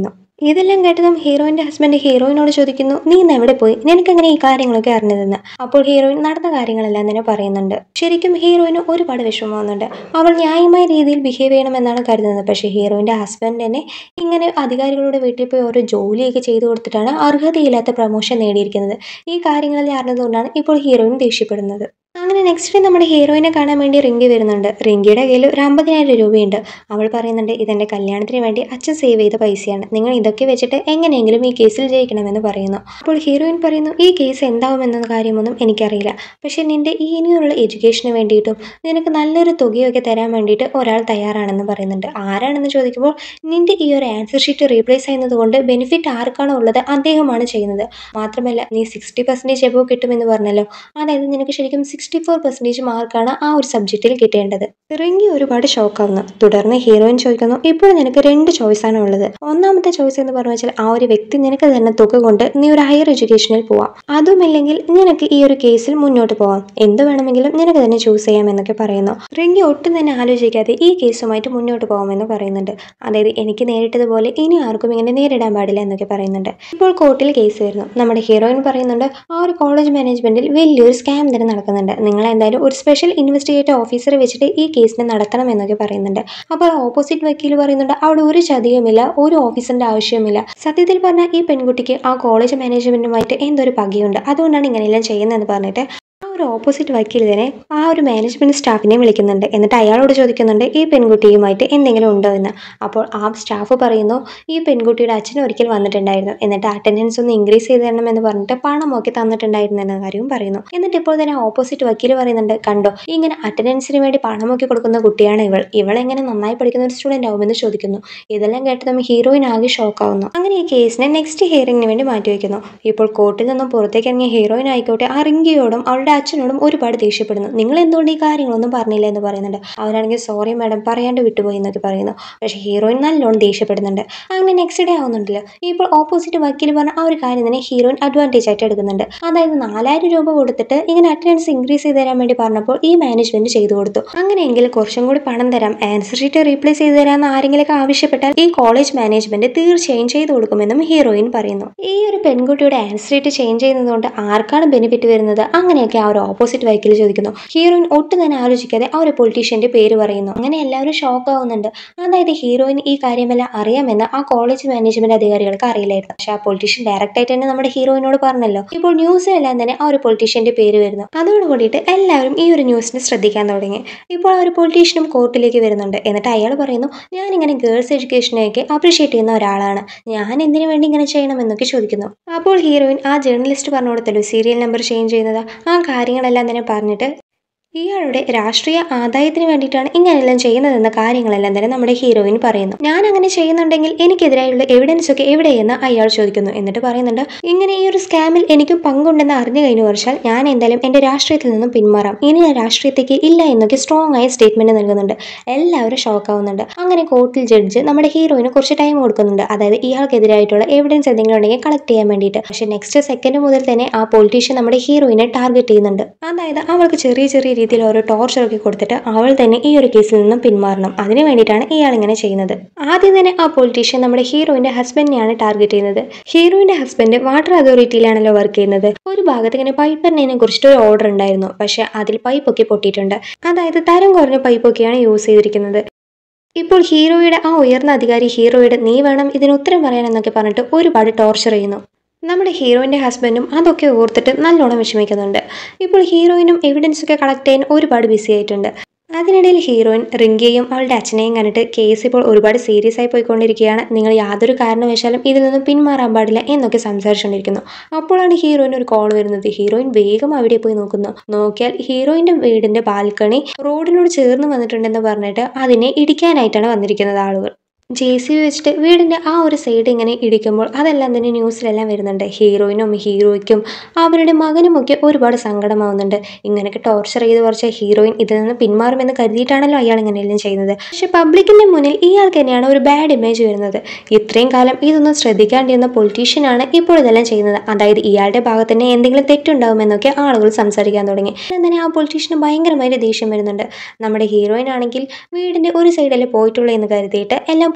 ഇതെല്ലാം കേട്ടതും ഹീറോയിൻ്റെ ഹസ്ബൻഡ് ഹീറോയിനോട് ചോദിക്കുന്നു, നീ ഇന്ന് എവിടെ പോയി, നിനക്കെങ്ങനെ ഈ കാര്യങ്ങളൊക്കെ അറിഞ്ഞതെന്ന്. അപ്പോൾ ഹീറോയിൻ നടന്ന കാര്യങ്ങളെല്ലാം തന്നെ പറയുന്നുണ്ട്. ശരിക്കും ഹീറോയിന് ഒരുപാട് വിഷമമാകുന്നുണ്ട്. അവൾ ന്യായമായ രീതിയിൽ ബിഹേവ് ചെയ്യണമെന്നാണ് കരുതുന്നത്. പക്ഷേ ഹീറോയിൻ്റെ ഹസ്ബൻഡ് തന്നെ ഇങ്ങനെ അധികാരികളുടെ വീട്ടിൽ പോയി ഓരോ ജോലിയൊക്കെ ചെയ്തു കൊടുത്തിട്ടാണ് അർഹതയില്ലാത്ത പ്രമോഷൻ നേടിയിരിക്കുന്നത്. ഈ കാര്യങ്ങളെല്ലാം അറിഞ്ഞതുകൊണ്ടാണ് ഇപ്പോൾ ഹീറോയിൻ ദേഷ്യപ്പെടുന്നത്. അങ്ങനെ നെക്സ്റ്റ് ഡേ നമ്മുടെ ഹീറോയിനെ കാണാൻ വേണ്ടി റിങ്കി വരുന്നുണ്ട്. റിങ്കിയുടെ കയ്യിൽ ഒരു അമ്പതിനായിരം രൂപയുണ്ട്. അവൾ പറയുന്നുണ്ട്, ഇതെൻ്റെ കല്യാണത്തിന് വേണ്ടി അച്ഛൻ സേവ് ചെയ്ത പൈസയാണ്, നിങ്ങൾ ഇതൊക്കെ വെച്ചിട്ട് എങ്ങനെയെങ്കിലും ഈ കേസിൽ ജയിക്കണമെന്ന് പറയുന്നു. അപ്പോൾ ഹീറോയിൻ പറയുന്നു, ഈ കേസ് എന്താവുമെന്ന കാര്യമൊന്നും എനിക്കറിയില്ല, പക്ഷേ നിൻ്റെ ഈ ഇനിയുള്ള എഡ്യൂക്കേഷന് വേണ്ടിയിട്ടും നിനക്ക് നല്ലൊരു തുകയൊക്കെ തരാൻ വേണ്ടിയിട്ട് ഒരാൾ തയ്യാറാണെന്ന് പറയുന്നുണ്ട്. ആരാണെന്ന് ചോദിക്കുമ്പോൾ നിൻ്റെ ഈ ഒരു ആൻസർ ഷീറ്റ് റീപ്ലേസ് ചെയ്യുന്നത് കൊണ്ട് ബെനിഫിറ്റ് ആർക്കാണോ ഉള്ളത് അദ്ദേഹമാണ് ചെയ്യുന്നത്. മാത്രമല്ല നീ സിക്സ്റ്റി പെർസെൻറ്റേജ് എബോവ് കിട്ടുമെന്ന് പറഞ്ഞല്ലോ, അതായത് നിനക്ക് ശരിക്കും സിക്സ്റ്റി ഫോർ പെർസെൻറ്റേജ് മാർക്കാണ് ആ ഒരു സബ്ജക്റ്റിൽ കിട്ടേണ്ടത്. റിങ്കി ഒരുപാട് ഷോക്കാവുന്നു. തുടർന്ന് ഹീറോയിൻ ചോദിക്കുന്നു, ഇപ്പോൾ നിനക്ക് രണ്ട് ചോയ്സാണ് ഉള്ളത്. ഒന്നാമത്തെ ചോയ്സ് എന്ന് പറഞ്ഞു വെച്ചാൽ ആ ഒരു വ്യക്തി നിനക്ക് തരുന്ന തുക കൊണ്ട് നീ ഒരു ഹയർ എഡ്യൂക്കേഷനിൽ പോവാം, അതുമില്ലെങ്കിൽ നിനക്ക് ഈ ഒരു കേസിൽ മുന്നോട്ട് പോവാം, എന്ത് വേണമെങ്കിലും നിനക്ക് തന്നെ ചൂസ് ചെയ്യാം എന്നൊക്കെ പറയുന്നു. റിങ്കി ഒട്ടും തന്നെ ആലോചിക്കാതെ ഈ കേസുമായിട്ട് മുന്നോട്ട് പോകാമെന്ന് പറയുന്നുണ്ട്. അതായത് എനിക്ക് നേരിട്ടതുപോലെ ഇനി ആർക്കും ഇങ്ങനെ നേരിടാൻ പാടില്ല എന്നൊക്കെ പറയുന്നുണ്ട്. ഇപ്പോൾ കോർട്ടിൽ കേസ് വരുന്നു. നമ്മുടെ ഹീറോയിൻ പറയുന്നുണ്ട്, ആ ഒരു കോളേജ് മാനേജ്മെന്റിൽ വലിയൊരു സ്കാം തന്നെ നടക്കുന്നുണ്ട്, നിങ്ങൾ എന്തായാലും ഒരു സ്പെഷ്യൽ ഇൻവെസ്റ്റിഗേറ്റർ ഓഫീസറെ വെച്ചിട്ട് ഈ കേസിനെ നടത്തണം എന്നൊക്കെ പറയുന്നുണ്ട്. അപ്പോൾ ഓപ്പോസിറ്റ് വക്കീൽ പറയുന്നുണ്ട്, അവിടെ ഒരു ചതിയുമില്ല, ഒരു ഓഫീസറിന്റെ ആവശ്യമില്ല, സത്യത്തിൽ പറഞ്ഞാൽ ഈ പെൺകുട്ടിക്ക് ആ കോളേജ് മാനേജ്മെന്റുമായിട്ട് എന്തൊരു പകയുണ്ട്, അതുകൊണ്ടാണ് ഇങ്ങനെയെല്ലാം ചെയ്യുന്നതെന്ന് പറഞ്ഞിട്ട് ആ ഒരു ഓപ്പോസിറ്റ് വക്കീൽ തന്നെ ആ ഒരു മാനേജ്മെന്റ് സ്റ്റാഫിനെ വിളിക്കുന്നുണ്ട്. എന്നിട്ട് അയാളോട് ചോദിക്കുന്നുണ്ട്, ഈ പെൺകുട്ടിയുമായിട്ട് എന്തെങ്കിലും ഉണ്ടോ എന്ന്. അപ്പോൾ ആ സ്റ്റാഫ് പറയുന്നു, ഈ പെൺകുട്ടിയുടെ അച്ഛൻ ഒരിക്കൽ വന്നിട്ടുണ്ടായിരുന്നു, എന്നിട്ട് അറ്റൻഡൻസ് ഒന്ന് ഇൻക്രീസ് ചെയ്ത് തരണം എന്ന് പറഞ്ഞിട്ട് പണമൊക്കെ തന്നിട്ടുണ്ടായിരുന്നു എന്ന കാര്യവും പറയുന്നു. എന്നിട്ട് ഇപ്പോൾ തന്നെ ഓപ്പോസിറ്റ് വക്കീൽ പറയുന്നുണ്ട്, കണ്ടോ ഇങ്ങനെ അറ്റൻഡൻസിന് വേണ്ടി പണമൊക്കെ കൊടുക്കുന്ന കുട്ടിയാണ് ഇവൾ, ഇവൾ എങ്ങനെ നന്നായി പഠിക്കുന്ന ഒരു സ്റ്റുഡൻ്റ് ആവുമെന്ന് ചോദിക്കുന്നു. ഇതെല്ലാം കേട്ട് നമ്മൾ ഹീറോയിൻ ആകെ ഷോക്കാവുന്നു. അങ്ങനെ ഈ കേസിനെ നെക്സ്റ്റ് ഹിയറിംഗിന് വേണ്ടി മാറ്റിവെക്കുന്നു. ഇപ്പോൾ കോർട്ടിൽ നിന്നും പുറത്തേക്ക് ഇറങ്ങിയ ഹീറോയിൻ ആയിക്കോട്ടെ ആ റിങ്കിയോടും അവളുടെ അച്ഛനോടും ഒരുപാട് ദേഷ്യപ്പെടുന്നു. നിങ്ങൾ എന്തുകൊണ്ട് ഈ കാര്യങ്ങളൊന്നും പറഞ്ഞില്ല എന്ന് പറയുന്നുണ്ട്. അവരാണെങ്കിൽ സോറി മാഡം പറയാണ്ട് വിട്ടുപോയി എന്നൊക്കെ പറയുന്നു. പക്ഷേ ഹീറോയിൻ നല്ലോണം ദേഷ്യപ്പെടുന്നുണ്ട്. അങ്ങനെ നെക്സ്റ്റ് ഡേ ആവുന്നുണ്ടല്ലോ, ഇപ്പോൾ ഓപ്പോസിറ്റ് വക്കീൽ പറഞ്ഞ ആ ഒരു കാര്യം തന്നെ ഹീറോയിൻ അഡ്വാൻറ്റേജ് ആയിട്ട് എടുക്കുന്നുണ്ട്. അതായത് നാലായിരം രൂപ കൊടുത്തിട്ട് ഇങ്ങനെ അറ്റൻഡൻസ് ഇൻക്രീസ് ചെയ്ത് തരാൻ വേണ്ടി പറഞ്ഞപ്പോൾ ഈ മാനേജ്മെന്റ് ചെയ്തു കൊടുത്തു. അങ്ങനെയെങ്കിൽ കുറച്ചും കൂടി പണം തരാം, ആൻസർ ഷീറ്റ് റീപ്ലേസ് ചെയ്ത് തരാമെന്ന് ആരെങ്കിലൊക്കെ ആവശ്യപ്പെട്ടാൽ ഈ കോളേജ് മാനേജ്മെന്റ് തീർച്ചയായും ചെയ്തു കൊടുക്കുമെന്നും ഹീറോയിൻ പറയുന്നു. ഈ ഒരു പെൺകുട്ടിയുടെ ആൻസർ ഷീറ്റ് ചേഞ്ച് ചെയ്യുന്നതുകൊണ്ട് ആർക്കാണ് ബെനിഫിറ്റ് വരുന്നത്, അങ്ങനെയൊക്കെ ആ ഒരു ഓപ്പോസിറ്റ് വക്കീൽ ചോദിക്കുന്നു. ഹീറോയിൻ ഒട്ടും തന്നെ ആലോചിക്കാതെ ആ ഒരു പൊളിറ്റീഷ്യന്റെ പേര് പറയുന്നു. അങ്ങനെ എല്ലാവരും ഷോക്ക് ആവുന്നുണ്ട്. അതായത് ഹീറോയിൻ ഈ കാര്യമെല്ലാം അറിയാമെന്ന് ആ കോളേജ് മാനേജ്മെന്റ് അധികാരികൾക്ക് അറിയില്ലായിരുന്നു. പക്ഷെ ആ പൊളിറ്റീഷ്യൻ ഡയറക്റ്റ് ആയിട്ട് തന്നെ നമ്മുടെ ഹീറോയിനോട് പറഞ്ഞല്ലോ. ഇപ്പോൾ ന്യൂസിലെല്ലാം തന്നെ ആ ഒരു പൊളിറ്റീഷ്യന്റെ പേര് വരുന്നു. അതോട് കൂടിയിട്ട് എല്ലാവരും ഈ ഒരു ന്യൂസിനെ ശ്രദ്ധിക്കാൻ തുടങ്ങി. ഇപ്പോൾ ആ ഒരു പൊളിറ്റീഷ്യനും കോർട്ടിലേക്ക് വരുന്നുണ്ട്. എന്നിട്ട് അയാൾ പറയുന്നു, ഞാനിങ്ങനെ ഗേൾസ് എഡ്യൂക്കേഷനെയൊക്കെ അപ്രീഷിയേറ്റ് ചെയ്യുന്ന ഒരാളാണ്, ഞാൻ എന്തിനു വേണ്ടി ഇങ്ങനെ ചെയ്യണമെന്നൊക്കെ ചോദിക്കുന്നു. അപ്പോൾ ഹീറോയിൻ ആ ജേർണലിസ്റ്റ് പറഞ്ഞു കൊടുത്തല്ലോ സീരിയൽ നമ്പർ ചേഞ്ച് ചെയ്യുന്നത്, ആ കാര്യങ്ങളെല്ലാം തന്നെ പറഞ്ഞിട്ട് ഇയാളുടെ രാഷ്ട്രീയ ആദായത്തിന് വേണ്ടിയിട്ടാണ് ഇങ്ങനെയെല്ലാം ചെയ്യുന്നതെന്ന കാര്യങ്ങളെല്ലാം തന്നെ നമ്മുടെ ഹീറോയിൻ പറയുന്നു. ഞാൻ അങ്ങനെ ചെയ്യുന്നുണ്ടെങ്കിൽ എനിക്കെതിരായുള്ള എവിഡൻസ് ഒക്കെ എവിടെയെന്ന് അയാൾ ചോദിക്കുന്നു. എന്നിട്ട് പറയുന്നുണ്ട്, ഇങ്ങനെ ഈ ഒരു സ്കാമിൽ എനിക്കും പങ്കുണ്ടെന്ന് അറിഞ്ഞു കഴിഞ്ഞു വർഷാൽ ഞാൻ എന്തായാലും എൻ്റെ രാഷ്ട്രീയത്തിൽ നിന്നും പിന്മാറാം, ഇനി ഞാൻ രാഷ്ട്രീയത്തേക്ക് ഇല്ല എന്നൊക്കെ സ്ട്രോങ് ആയ സ്റ്റേറ്റ്മെന്റ് നൽകുന്നുണ്ട്. എല്ലാവരും ഷോക്കാവുന്നുണ്ട്. അങ്ങനെ കോർട്ടിൽ ജഡ്ജ് നമ്മുടെ ഹീറോയിന് കുറച്ച് ടൈം കൊടുക്കുന്നുണ്ട്. അതായത് ഇയാൾക്കെതിരായിട്ടുള്ള എവിഡൻസ് എന്തെങ്കിലും ഉണ്ടെങ്കിൽ കളക്ട് ചെയ്യാൻ വേണ്ടിയിട്ട്. പക്ഷേ നെക്സ്റ്റ് സെക്കൻഡ് മുതൽ തന്നെ ആ പൊളിറ്റീഷ്യൻ നമ്മുടെ ഹീറോയിനെ ടാർഗറ്റ് ചെയ്യുന്നുണ്ട്. അതായത് അവൾക്ക് ചെറിയ ചെറിയ രീതിയിൽ ഓരോ ടോർച്ചറൊക്കെ കൊടുത്തിട്ട് അവൾ തന്നെ ഈ ഒരു കേസിൽ നിന്നും പിന്മാറണം, അതിനു വേണ്ടിയിട്ടാണ് ഇയാൾ ഇങ്ങനെ ചെയ്യുന്നത്. ആദ്യം തന്നെ ആ പൊളിറ്റീഷ്യൻ നമ്മുടെ ഹീറോയിന്റെ ഹസ്ബൻഡിനെയാണ് ടാർഗറ്റ് ചെയ്യുന്നത്. ഹീറോയിന്റെ ഹസ്ബൻഡ് വാട്ടർ അതോറിറ്റിയിലാണല്ലോ വർക്ക് ചെയ്യുന്നത്. ഒരു ഭാഗത്ത് ഇങ്ങനെ പൈപ്പ് എണ്ണയെ കുറിച്ചിട്ട് ഒരു ഓർഡർ ഉണ്ടായിരുന്നു. പക്ഷെ അതിൽ പൈപ്പൊക്കെ പൊട്ടിയിട്ടുണ്ട്. അതായത് തരം കുറഞ്ഞ പൈപ്പൊക്കെയാണ് യൂസ് ചെയ്തിരിക്കുന്നത്. ഇപ്പോൾ ഹീറോയുടെ ആ ഉയർന്ന അധികാരി ഹീറോയുടെ നീ വേണം ഇതിന് ഉത്തരം പറയാനെന്നൊക്കെ പറഞ്ഞിട്ട് ഒരുപാട് ടോർച്ചർ ചെയ്യുന്നു. നമ്മുടെ ഹീറോയിൻ്റെ ഹസ്ബൻഡും അതൊക്കെ ഓർത്തിട്ട് നല്ലോണം വിഷമിക്കുന്നുണ്ട്. ഇപ്പോൾ ഹീറോയിനും എവിഡൻസൊക്കെ കളക്ട് ചെയ്യാൻ ഒരുപാട് ബിസി ആയിട്ടുണ്ട്. അതിനിടയിൽ ഹീറോയിൻ റിങ്കിയെയും അവളുടെ അച്ഛനെയും കണ്ടിട്ട് കേസ് ഇപ്പോൾ ഒരുപാട് സീരിയസ് ആയി പോയിക്കൊണ്ടിരിക്കുകയാണ്, നിങ്ങൾ യാതൊരു കാരണവശാലും ഇതിൽ നിന്നും പിന്മാറാൻ പാടില്ല എന്നൊക്കെ സംസാരിച്ചുകൊണ്ടിരിക്കുന്നു. അപ്പോഴാണ് ഹീറോയിന് ഒരു കോൾ വരുന്നത്. ഹീറോയിൻ വേഗം അവിടെ പോയി നോക്കുന്നു. നോക്കിയാൽ ഹീറോയിൻ്റെ വീടിൻ്റെ ബാൽക്കണി റോഡിനോട് ചേർന്ന് വന്നിട്ടുണ്ടെന്ന് പറഞ്ഞിട്ട് അതിനെ ഇടിക്കാനായിട്ടാണ് വന്നിരിക്കുന്നത് ആളുകൾ. ജെ സി ബി വെച്ചിട്ട് വീടിൻ്റെ ആ ഒരു സൈഡ് ഇങ്ങനെ ഇടിക്കുമ്പോൾ അതെല്ലാം തന്നെ ന്യൂസിലെല്ലാം വരുന്നുണ്ട്. ഹീറോയിനും ഹീറോയ്ക്കും അവരുടെ മകനുമൊക്കെ ഒരുപാട് സങ്കടമാവുന്നുണ്ട്. ഇങ്ങനെയൊക്കെ ടോർച്ചർ ചെയ്ത് കുറച്ച് ഹീറോയിൻ ഇതിൽ നിന്ന് പിന്മാറുമെന്ന് കരുതിയിട്ടാണല്ലോ അയാൾ ഇങ്ങനെയെല്ലാം ചെയ്യുന്നത്. പക്ഷെ പബ്ലിക്കിൻ്റെ മുന്നിൽ ഇയാൾക്ക് തന്നെയാണ് ഒരു ബാഡ് ഇമേജ് വരുന്നത്. ഇത്രയും കാലം ഇതൊന്നും ശ്രദ്ധിക്കാണ്ടിരുന്ന പൊളിറ്റീഷ്യനാണ് ഇപ്പോൾ ഇതെല്ലാം ചെയ്യുന്നത്. അതായത് ഇയാളുടെ ഭാഗത്ത് തന്നെ എന്തെങ്കിലും തെറ്റുണ്ടാവുമെന്നൊക്കെ ആളുകൾ സംസാരിക്കാൻ തുടങ്ങി. തന്നെ ആ പൊളിറ്റീഷ്യന് ഭയങ്കരമായി ദേഷ്യം വരുന്നുണ്ട്. നമ്മുടെ ഹീറോയിൻ ആണെങ്കിൽ വീടിൻ്റെ ഒരു സൈഡല്ലേ പോയിട്ടുള്ളൂ എന്ന് കരുതിയിട്ട് എല്ലാം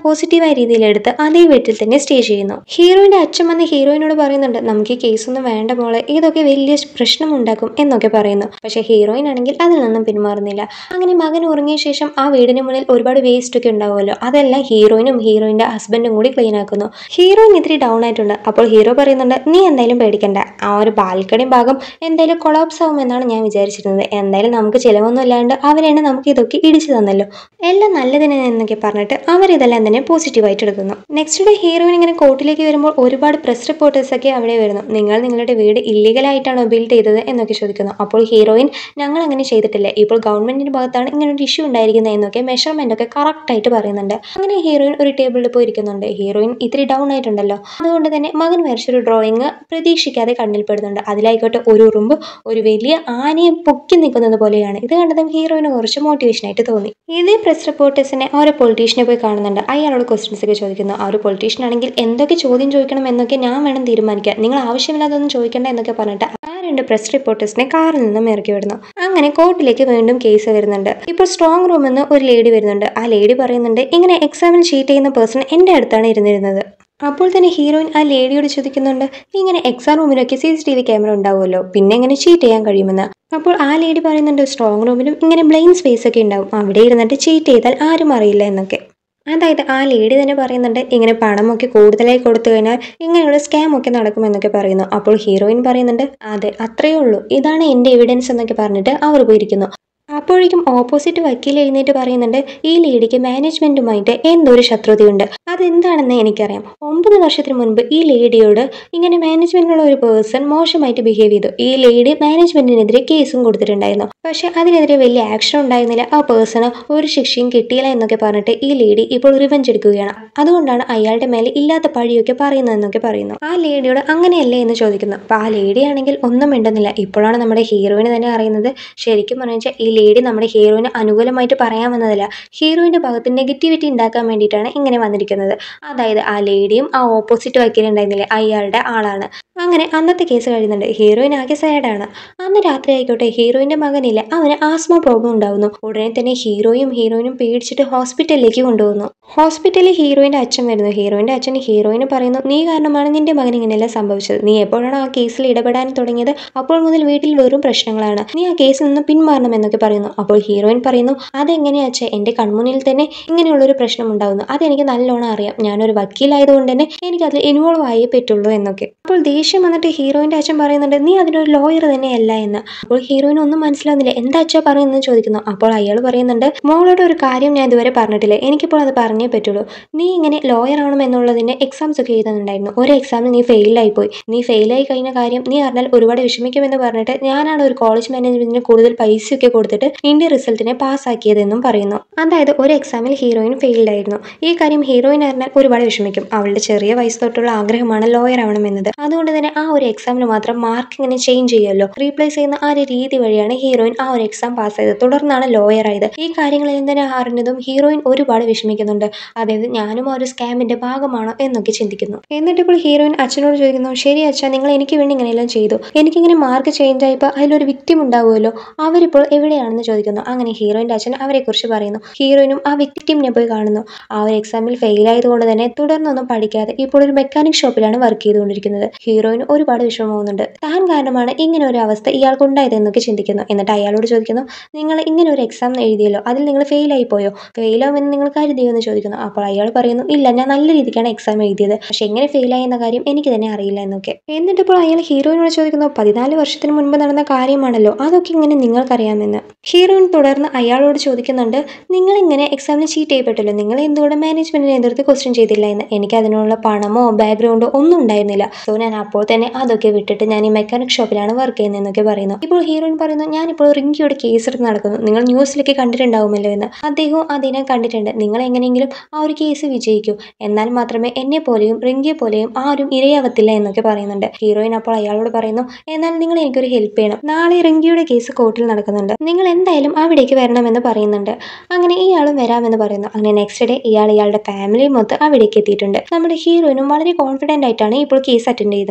പോസിറ്റീവായ രീതിയിലെടുത്ത് അതേ വീട്ടിൽ തന്നെ സ്റ്റേ ചെയ്യുന്നു. ഹീറോയിന്റെ അച്ഛൻ വന്ന് ഹീറോയിനോട് പറയുന്നുണ്ട്, നമുക്ക് ഈ കേസൊന്നും വേണ്ട മോളെ, ഇതൊക്കെ വലിയ പ്രശ്നമുണ്ടാക്കും എന്നൊക്കെ പറയുന്നു. പക്ഷെ ഹീറോയിൻ ആണെങ്കിൽ അതിൽ നിന്നും പിന്മാറുന്നില്ല. അങ്ങനെ മകൻ ഉറങ്ങിയ ശേഷം ആ വീടിന് മുന്നിൽ ഒരുപാട് വേസ്റ്റ് ഒക്കെ ഉണ്ടാവുമല്ലോ, അതെല്ലാം ഹീറോയിനും ഹീറോയിന്റെ ഹസ്ബൻഡും കൂടി ക്ലീൻ ആക്കുന്നു. ഹീറോയിൻ ഇത്തിരി ഡൗൺ ആയിട്ടുണ്ട്. അപ്പോൾ ഹീറോ പറയുന്നുണ്ട്, നീ എന്തായാലും പേടിക്കണ്ട, ആ ഒരു ബാൽക്കണി ഭാഗം എന്തായാലും കൊളാപ്സ് ആവുമെന്നാണ് ഞാൻ വിചാരിച്ചിരുന്നത്. എന്തായാലും നമുക്ക് ചിലവൊന്നും ഇല്ലാണ്ട് അവരെന്നെ നമുക്ക് ഇതൊക്കെ ഇടിച്ചു തന്നല്ലോ, എല്ലാം നല്ലതിന് എന്നൊക്കെ പറഞ്ഞിട്ട് അവരിതെല്ലാം തന്നെ പോസിറ്റീവായിട്ട് എടുക്കുന്നു. നെക്സ്റ്റ് ഡേ ഹീറോയിൻ ഇങ്ങനെ കോർട്ടിലേക്ക് വരുമ്പോൾ ഒരുപാട് പ്രസ് റിപ്പോർട്ടേഴ്സ് ഒക്കെ അവിടെ വരുന്നു. നിങ്ങൾ നിങ്ങളുടെ വീട് ഇല്ലീഗലായിട്ടാണോ ബിൽഡ് ചെയ്തത് എന്നൊക്കെ ചോദിക്കുന്നു. അപ്പോൾ ഹീറോയിൻ, ഞങ്ങൾ അങ്ങനെ ചെയ്തിട്ടില്ല, ഇപ്പോൾ ഗവൺമെന്റിന്റെ ഭാഗത്താണ് ഇങ്ങനെ ഒരു ഇഷ്യൂ ഉണ്ടായിരിക്കുന്നത് എന്നൊക്കെ മെഷർമെന്റ് ഒക്കെ കറക്റ്റ് ആയിട്ട് പറയുന്നുണ്ട്. അങ്ങനെ ഹീറോയിൻ ഒരു ടേബിളിൽ പോയി ഇരിക്കുന്നുണ്ട്. ഹീറോയിൻ ഇത്തിരി ഡൗൺ ആയിട്ടുണ്ടല്ലോ, അതുകൊണ്ട് തന്നെ മകൻ വരച്ചൊരു ഡ്രോയിങ് പ്രതീക്ഷിക്കാതെ കണ്ണിൽപ്പെടുന്നുണ്ട്. അതിലായിക്കോട്ടെ ഒരു ഉറുമ്പ് ഒരു വലിയ ആനയെ പൊക്കി നിൽക്കുന്നത് പോലെയാണ്. ഇത് കണ്ടതും ഹീറോയിന് കുറച്ച് മോട്ടിവേഷൻ ആയിട്ട് തോന്നി. ഇതേ പ്രസ് റിപ്പോർട്ടേഴ്സിനെ ആ ഒരു പൊളിറ്റീഷ്യനെ പോയി കാണുന്നുണ്ട്. അയാളോട് ക്വസ്റ്റ്യൻസ് ഒക്കെ ചോദിക്കുന്നു. ആ ഒരു പൊളിറ്റീഷ്യൻ ആണെങ്കിൽ എന്തൊക്കെ ചോദ്യം ചോദിക്കണം എന്നൊക്കെ ഞാൻ വേണം തീരുമാനിക്കാൻ, നിങ്ങൾ ആവശ്യമില്ലാതൊന്നും ചോദിക്കേണ്ട എന്നൊക്കെ പറഞ്ഞിട്ട് ആ രണ്ട് പ്രസ് റിപ്പോർട്ടേഴ്സിനെ കാറിൽ നിന്നും ഇറക്കി വിടുന്നു. അങ്ങനെ കോർട്ടിലേക്ക് വീണ്ടും കേസ് വരുന്നുണ്ട്. ഇപ്പോൾ സ്ട്രോങ് റൂമിൽ നിന്ന് ഒരു ലേഡി വരുന്നുണ്ട്. ആ ലേഡി പറയുന്നുണ്ട്, ഇങ്ങനെ എക്സാമിൽ ചീറ്റ് ചെയ്യുന്ന പേഴ്സൺ എൻ്റെ അടുത്താണ് ഇരുന്നിരുന്നത്. അപ്പോൾ തന്നെ ഹീറോയിൻ ആ ലേഡിയോട് ചോദിക്കുന്നുണ്ട്, ഇങ്ങനെ എക്സാം റൂമിലൊക്കെ C C T V camera ഉണ്ടാവുമല്ലോ, പിന്നെ എങ്ങനെ ചീറ്റ് ചെയ്യാൻ കഴിയുമെന്ന്. അപ്പോൾ ആ ലേഡി പറയുന്നുണ്ട്, സ്ട്രോങ് റൂമിലും ഇങ്ങനെ ബ്ലൈൻഡ് സ്പേസ് ഒക്കെ ഉണ്ടാവും, അവിടെ ഇരുന്നിട്ട് ചീറ്റ് ചെയ്താൽ ആരും അറിയില്ല എന്നൊക്കെ. അതായത് ആ ലേഡി തന്നെ പറയുന്നുണ്ട്, ഇങ്ങനെ പണമൊക്കെ കൂടുതലായി കൊടുത്തു കഴിഞ്ഞാൽ ഇങ്ങനെയുള്ള സ്കാം ഒക്കെ നടക്കുമെന്നൊക്കെ പറയുന്നു. അപ്പോൾ ഹീറോയിൻ പറയുന്നുണ്ട്, അതെ അത്രയേ ഉള്ളൂ, ഇതാണ് എൻ്റെ എവിഡൻസ് എന്നൊക്കെ പറഞ്ഞിട്ട് അവർ പോയിരിക്കുന്നു. അപ്പോഴേക്കും ഓപ്പോസിറ്റ് വക്കീൽ എഴുന്നേറ്റ് പറയുന്നുണ്ട്, ഈ ലേഡിക്ക് മാനേജ്മെന്റുമായിട്ട് എന്തോ ഒരു ശത്രുതയുണ്ട്, അതെന്താണെന്ന് എനിക്കറിയാം. ഒമ്പത് വർഷത്തിന് മുൻപ് ഈ ലേഡിയോട് ഇങ്ങനെ മാനേജ്മെന്റിലുള്ള ഒരു പേഴ്സൺ മോശമായിട്ട് ബിഹേവ് ചെയ്തു. ഈ ലേഡി മാനേജ്മെന്റിനെതിരെ കേസും കൊടുത്തിട്ടുണ്ടായിരുന്നു. പക്ഷെ അതിനെതിരെ വലിയ ആക്ഷൻ ഉണ്ടായിരുന്നില്ല, ആ പേഴ്സണ് ഒരു ശിക്ഷയും കിട്ടിയില്ല എന്നൊക്കെ പറഞ്ഞിട്ട് ഈ ലേഡി ഇപ്പോൾ റിവെഞ്ച് എടുക്കുകയാണ്. അതുകൊണ്ടാണ് അയാളുടെ മേലെ ഇല്ലാത്ത പഴിയൊക്കെ പറയുന്നതെന്നൊക്കെ പറയുന്നു. ആ ലേഡിയോട് അങ്ങനെയല്ലേ എന്ന് ചോദിക്കുന്നു. അപ്പോൾ ആ ലേഡി ആണെങ്കിൽ ഒന്നും മിണ്ടുന്നില്ല. ഇപ്പോഴാണ് നമ്മുടെ ഹീറോയിന് തന്നെ അറിയുന്നത്, ശരിക്കും പറഞ്ഞാൽ ഈ ലേഡി നമ്മുടെ ഹീറോയിന് അനുകൂലമായിട്ട് പറയാൻ വന്നതല്ല, ഹീറോയിന്റെ ഭാഗത്ത് നെഗറ്റിവിറ്റി ഉണ്ടാക്കാൻ വേണ്ടിയിട്ടാണ് ഇങ്ങനെ വന്നിരിക്കുന്നത്. അതായത് ആ ലേഡിയും ആ ഓപ്പോസിറ്റ് വക്കീലുണ്ടായിരുന്നില്ലേ, അയാളുടെ ആളാണ്. അങ്ങനെ അന്നത്തെ കേസ് കഴിയുന്നുണ്ട്. ഹീറോയിൻ ആകെ സാഡാണ്. അന്ന് രാത്രി ആയിക്കോട്ടെ ഹീറോയിന്റെ മകനില്ല, അവന് ആസ്മ പ്രോബ്ലം ഉണ്ടാവുന്നു. ഉടനെ തന്നെ ഹീറോയും ഹീറോയിനും പേടിച്ചിട്ട് ഹോസ്പിറ്റലിലേക്ക് കൊണ്ടുപോകുന്നു. ഹോസ്പിറ്റലിൽ ഹീറോയിന്റെ അച്ഛൻ വരുന്നു. ഹീറോയിന്റെ അച്ഛൻ ഹീറോയിന് പറയുന്നു, നീ കാരണമാണ് നിന്റെ മകൻ ഇങ്ങനെയെല്ലാം സംഭവിച്ചത്, നീ എപ്പോഴാണ് ആ കേസിൽ ഇടപെടാൻ തുടങ്ങിയത് അപ്പോൾ മുതൽ വീട്ടിൽ വെറും പ്രശ്നങ്ങളാണ്, നീ ആ കേസിൽ നിന്ന് പിന്മാറണം എന്നൊക്കെ പറയുന്നു. അപ്പോൾ ഹീറോയിൻ പറയുന്നു, അതെങ്ങനെയാ അച്ഛാ, എൻ്റെ കൺമുന്നിൽ തന്നെ ഇങ്ങനെയുള്ളൊരു പ്രശ്നം ഉണ്ടാകുന്നു, അതെനിക്ക് നല്ലോണം അറിയാം, ഞാനൊരു വക്കീലായതുകൊണ്ട് തന്നെ എനിക്കതിൽ ഇൻവോൾവ് ആയേ പറ്റുള്ളൂ എന്നൊക്കെ. അപ്പോൾ ദേഷ്യം വന്നിട്ട് ഹീറോയിന്റെ അച്ഛൻ പറയുന്നുണ്ട്, നീ അതിനൊരു ലോയർ തന്നെയല്ല എന്ന്. അപ്പോൾ ഹീറോയിന് ഒന്നും മനസ്സിലാവുന്നില്ല, എന്താ അച്ഛാ പറയുന്നത് ചോദിക്കുന്നു. അപ്പോൾ അയാൾ പറയുന്നുണ്ട്, മോളോട് ഒരു കാര്യം ഞാൻ ഇതുവരെ പറഞ്ഞിട്ടില്ല, എനിക്കിപ്പോൾ അത് പറഞ്ഞേ പറ്റുള്ളൂ. നീ ഇങ്ങനെ ലോയർ ആവണം എന്നുള്ളതിന്റെ എക്സാംസ് ഒക്കെ എഴുതുന്നുണ്ടായിരുന്നു, ഒരു എക്സാമിൽ നീ ഫെയിലായി പോയി, നീ ഫെയിലായി കഴിഞ്ഞ കാര്യം നീ അറിഞ്ഞാൽ ഒരുപാട് വിഷമിക്കുമെന്ന് പറഞ്ഞിട്ട് ഞാനാണ് ഒരു കോളേജ് മാനേജ്മെന്റിന് കൂടുതൽ പൈസയൊക്കെ കൊടുത്തിട്ട് നിന്റെ റിസൾട്ടിനെ പാസ്സാക്കിയതെന്നും പറയുന്നു. അതായത് ഒരു എക്സാമിൽ ഹീറോയിൻ ഫെയിൽഡ് ആയിരുന്നു. ഈ കാര്യം ഹീറോയിൻ അറിഞ്ഞാൽ ഒരുപാട് വിഷമിക്കും. അവളുടെ ചെറിയ വയസ്സ് തൊട്ടുള്ള ആഗ്രഹമാണ് ലോയർ ആവണം എന്നത്. അതുകൊണ്ട് തന്നെ ആ ഒരു എക്സാമിൽ മാത്രം മാർക്ക് ഇങ്ങനെ ചേഞ്ച് ചെയ്യുമല്ലോ, റീപ്ലേസ് ചെയ്യുന്ന ആ ഒരു രീതി വഴിയാണ് ഹീറോയിൻ ആ ഒരു എക്സാം പാസ്സായത്. തുടർന്നാണ് ലോയർ ആയത്. ഈ കാര്യങ്ങളിൽ തന്നെ അറിഞ്ഞതും ഹീറോയിൻ ഒരുപാട് വിഷമിക്കുന്നുണ്ട്. അതായത് ഞാനും ആ ഒരു സ്കാമിന്റെ ഭാഗമാണോ എന്നൊക്കെ ചിന്തിക്കുന്നു. എന്നിട്ടിപ്പോൾ ഹീറോയിൻ അച്ഛനോട് ചോദിക്കുന്നു, ശരി അച്ഛാ, നിങ്ങൾ എനിക്ക് വേണ്ടി ഇങ്ങനെയെല്ലാം ചെയ്തു, എനിക്കിങ്ങനെ മാർക്ക് ചേഞ്ച് ആയപ്പോൾ അതിലൊരു വിക്ടിം ഉണ്ടാവുമല്ലോ, അവരിപ്പോൾ എവിടെയാണെന്ന് ചോദിക്കുന്നു. അങ്ങനെ ഹീറോയിന്റെ അച്ഛൻ അവരെ കുറിച്ച് പറയുന്നു. ഹീറോയിനും ആ വിക്ടിമിനെ പോയി കാണുന്നു. ആ ഒരു എക്സാമിൽ ഫെയിൽ ആയതുകൊണ്ട് തന്നെ തുടർന്നൊന്നും പഠിക്കാതെ ഇപ്പോൾ ഒരു മെക്കാനിക് ഷോപ്പിലാണ് വർക്ക് ചെയ്തുകൊണ്ടിരിക്കുന്നത്. ഹീറോയിന് ഒരുപാട് വിഷമമാവുന്നുണ്ട്. താൻ കാരണമാണ് ഇങ്ങനെ ഒരു അവസ്ഥ ഇയാൾക്ക് ഉണ്ടായതെന്നൊക്കെ ചിന്തിക്കുന്നു. എന്നിട്ട് അയാളോട് ചോദിക്കുന്നു, നിങ്ങൾ ഇങ്ങനെ ഒരു എക്സാം എഴുതിയല്ലോ, അതിൽ നിങ്ങൾ ഫെയിൽ ആയി പോയോ, ഫെയിൽ ആവുമെന്ന് നിങ്ങൾ കരുതിയോ എന്ന് ചോദിക്കുന്നു. അപ്പോൾ അയാൾ പറയുന്നു, ഇല്ല, ഞാൻ നല്ല രീതിക്കാണ് എക്സാം എഴുതിയത്, പക്ഷെ എങ്ങനെ ഫെയിൽ ആയി എന്ന കാര്യം എനിക്ക് തന്നെ അറിയില്ല എന്നൊക്കെ. എന്നിട്ടിപ്പോൾ അയാൾ ഹീറോയിനോട് ചോദിക്കുന്നു, പതിനാല് വർഷത്തിന് മുൻപ് നടന്ന കാര്യമാണല്ലോ, അതൊക്കെ ഇങ്ങനെ നിങ്ങൾക്കറിയാമെന്ന്. ഹീറോയിൻ തുടർന്ന് അയാളോട് ചോദിക്കുന്നുണ്ട്, നിങ്ങൾ ഇങ്ങനെ എക്സാമിന് ചീറ്റ് ചെയ്യപ്പെട്ടല്ലോ, നിങ്ങൾ എന്തുകൊണ്ട് മാനേജ്മെന്റിനെ എതിർത്ത് ക്വസ്റ്റ്യൻ ചെയ്തില്ല എന്ന്. എനിക്ക് അതിനുള്ള പണമോ ബാക്ക്ഗ്രൗണ്ടോ ഒന്നും ഉണ്ടായിരുന്നില്ല, സോ ഞാൻ അപ്പോൾ തന്നെ അതൊക്കെ വിട്ടിട്ട് ഞാൻ ഈ മെക്കാനിക് ഷോപ്പിലാണ് വർക്ക് ചെയ്യുന്നതെന്നൊക്കെ പറയുന്നു. ഇപ്പോൾ ഹീറോയിൻ പറയുന്നു, ഞാനിപ്പോൾ റിങ്കിയോട് കേസ് എടുത്ത് നടക്കുന്നു, നിങ്ങൾ ന്യൂസിലൊക്കെ കണ്ടിട്ടുണ്ടാവുമല്ലോ എന്ന്. അദ്ദേഹവും അതിനെ കണ്ടിട്ടുണ്ട്. നിങ്ങൾ എങ്ങനെയെങ്കിലും ആ ഒരു കേസ് വിജയിക്കൂ, എന്നാൽ മാത്രമേ എന്നെ പോലെയും റിങ്കിയെ പോലെയും ആരും ഇരയാവത്തില്ല എന്നൊക്കെ പറയുന്നുണ്ട്. ഹീറോയിൻ അപ്പോൾ അയാളോട് പറയുന്നു, എന്നാൽ നിങ്ങൾ എനിക്കൊരു ഹെൽപ്പ് ചെയ്യണം, നാളെ റിങ്കിയുടെ കേസ് കോർട്ടിൽ നടക്കുന്നുണ്ട്, നിങ്ങൾ എന്തായാലും അവിടേക്ക് വരണമെന്ന് പറയുന്നുണ്ട്. അങ്ങനെ ഇയാളും വരാമെന്ന് പറയുന്നു. അങ്ങനെ നെക്സ്റ്റ് ഡേ ഇയാൾ ഇയാളുടെ ഫാമിലി മൊത്തം അവിടേക്ക് എത്തിയിട്ടുണ്ട്. നമ്മുടെ ഹീറോയിനും വളരെ കോൺഫിഡന്റ് ആയിട്ടാണ് ഇപ്പോൾ കേസ് അറ്റൻഡ് ചെയ്യുന്നത്.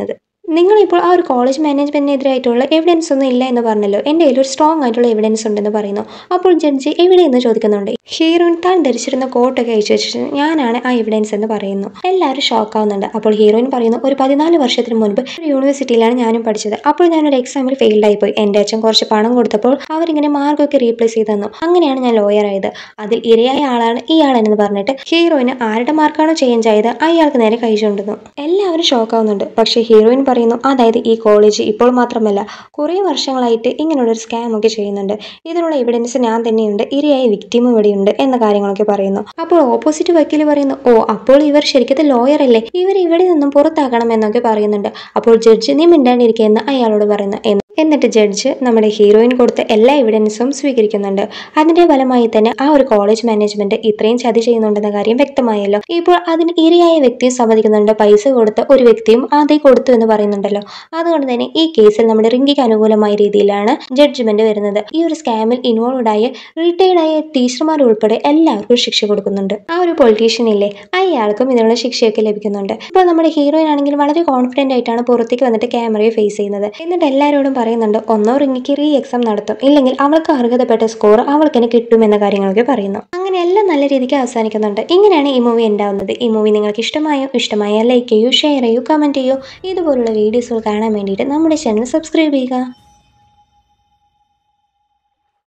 നിങ്ങളിപ്പോൾ ആ ഒരു കോളേജ് മാനേജ്മെൻറ്റിനെതിരായിട്ടുള്ള എവിഡൻസ് ഒന്നും ഇല്ല എന്ന് പറഞ്ഞല്ലോ, എൻ്റെ കയ്യിൽ ഒരു സ്ട്രോങ് ആയിട്ടുള്ള എവിഡൻസ് ഉണ്ടെന്ന് പറയുന്നു. അപ്പോൾ ജഡ്ജി എവിടെയെന്ന് ചോദിക്കുന്നുണ്ട്. ഹീറോയിൻ താൻ ധരിച്ചിരുന്ന കോട്ടൊക്കെ അയച്ചു വെച്ചിട്ട് ഞാനാണ് ആ എവിഡൻസ് എന്ന് പറയുന്നു. എല്ലാവരും ഷോക്ക് ആവുന്നുണ്ട്. അപ്പോൾ ഹീറോയിൻ പറയുന്നു, ഒരു പതിനാല് വർഷത്തിന് മുൻപ് ഒരു യൂണിവേഴ്സിറ്റിയിലാണ് ഞാനും പഠിച്ചത്. അപ്പോൾ ഞാനൊരു എക്സാമിൽ ഫെയിൽഡായി പോയി. എൻ്റെ അച്ഛൻ കുറച്ച് പണം കൊടുത്തപ്പോൾ അവരിങ്ങനെ മാർക്കൊക്കെ റീപ്ലേസ് ചെയ്ത് തന്നു. അങ്ങനെയാണ് ഞാൻ ലോയർ ആയത്. അതിൽ ഇരയായ ആളാണ് ഇയാളെന്ന് പറഞ്ഞിട്ട് ഹീറോയിന് ആരുടെ മാർക്കാണോ ചേഞ്ച് ആയത് അയാൾക്ക് നേരെ കൈ ചൂണ്ടുന്നു. എല്ലാവരും ഷോക്ക് ആവുന്നുണ്ട്. പക്ഷേ ഹീറോയിൻ പറയുന്നു, അതായത് ഈ കോളേജ് ഇപ്പോൾ മാത്രമല്ല കുറേ വർഷങ്ങളായിട്ട് ഇങ്ങനെയുള്ളൊരു സ്കാം ഒക്കെ ചെയ്യുന്നുണ്ട്. ഇതിനുള്ള എവിഡൻസ് ഞാൻ തന്നെയുണ്ട്, ഇരയായ വിക്ടിം ഇവിടെയുണ്ട് എന്ന കാര്യങ്ങളൊക്കെ പറയുന്നു. അപ്പോൾ ഓപ്പോസിറ്റ് വക്കീൽ പറയുന്നു, ഓ അപ്പോൾ ഇവർ ശരിക്കും ലോയർ അല്ലേ, ഇവർ ഇവിടെ നിന്നും പുറത്താക്കണം എന്നൊക്കെ പറയുന്നുണ്ട്. അപ്പോൾ ജഡ്ജ് നീ മിണ്ടാണ്ടിരിക്കുക എന്ന് അയാളോട് പറയുന്നു. എന്നിട്ട് ജഡ്ജ് നമ്മുടെ ഹീറോയിൻ കൊടുത്ത എല്ലാ എവിഡൻസും സ്വീകരിക്കുന്നുണ്ട്. അതിന്റെ ഫലമായി തന്നെ ആ ഒരു കോളേജ് മാനേജ്മെന്റ് ഇത്രയും ചതി ചെയ്യുന്നുണ്ടെന്ന കാര്യം വ്യക്തമായല്ലോ. ഇപ്പോൾ അതിന് ഇരയായ വ്യക്തിയും സമ്മതിക്കുന്നുണ്ട്, പൈസ കൊടുത്ത ഒരു വ്യക്തിയും അതേ കൊടുത്തു എന്ന് പറയുന്നുണ്ടല്ലോ. അതുകൊണ്ട് തന്നെ ഈ കേസിൽ നമ്മുടെ റിങ്കിക്ക് അനുകൂലമായ രീതിയിലാണ് ജഡ്ജ്മെന്റ് വരുന്നത്. ഈ ഒരു സ്കാമിൽ ഇൻവോൾവ്ഡ് ആയ റിട്ടയർഡ് ആയ ടീച്ചർമാർ ഉൾപ്പെടെ എല്ലാവർക്കും ശിക്ഷ കൊടുക്കുന്നുണ്ട്. ആ ഒരു പൊളിറ്റീഷ്യൻ ഇല്ലേ, അയാൾക്കും ഇതിനുള്ള ശിക്ഷയൊക്കെ ലഭിക്കുന്നുണ്ട്. ഇപ്പോൾ നമ്മുടെ ഹീറോയിൻ ആണെങ്കിൽ വളരെ കോൺഫിഡന്റ് ആയിട്ടാണ് പുറത്തേക്ക് വന്നിട്ട് ക്യാമറയെ ഫേസ് ചെയ്യുന്നത്. എന്നിട്ട് എല്ലാവരോടും പറയുന്നുണ്ട്, ഒന്നോ റിങ്ങിക്ക് റീ എക്സാം നടത്തും, ഇല്ലെങ്കിൽ അവൾക്ക് അർഹതപ്പെട്ട സ്കോർ അവൾക്ക് തന്നെ കിട്ടുമെന്ന കാര്യങ്ങളൊക്കെ പറയുന്നു. അങ്ങനെ എല്ലാം നല്ല രീതിക്ക് അവസാനിക്കുന്നുണ്ട്. ഇങ്ങനെയാണ് ഈ മൂവി ഉണ്ടാവുന്നത്. ഈ മൂവി നിങ്ങൾക്ക് ഇഷ്ടമായോ? ഇഷ്ടമായ ലൈക്ക് ചെയ്യൂ, ഷെയർ ചെയ്യൂ, കമന്റ് ചെയ്യൂ. ഇതുപോലുള്ള വീഡിയോസുകൾ കാണാൻ വേണ്ടിയിട്ട് നമ്മുടെ ചാനൽ സബ്സ്ക്രൈബ് ചെയ്യുക.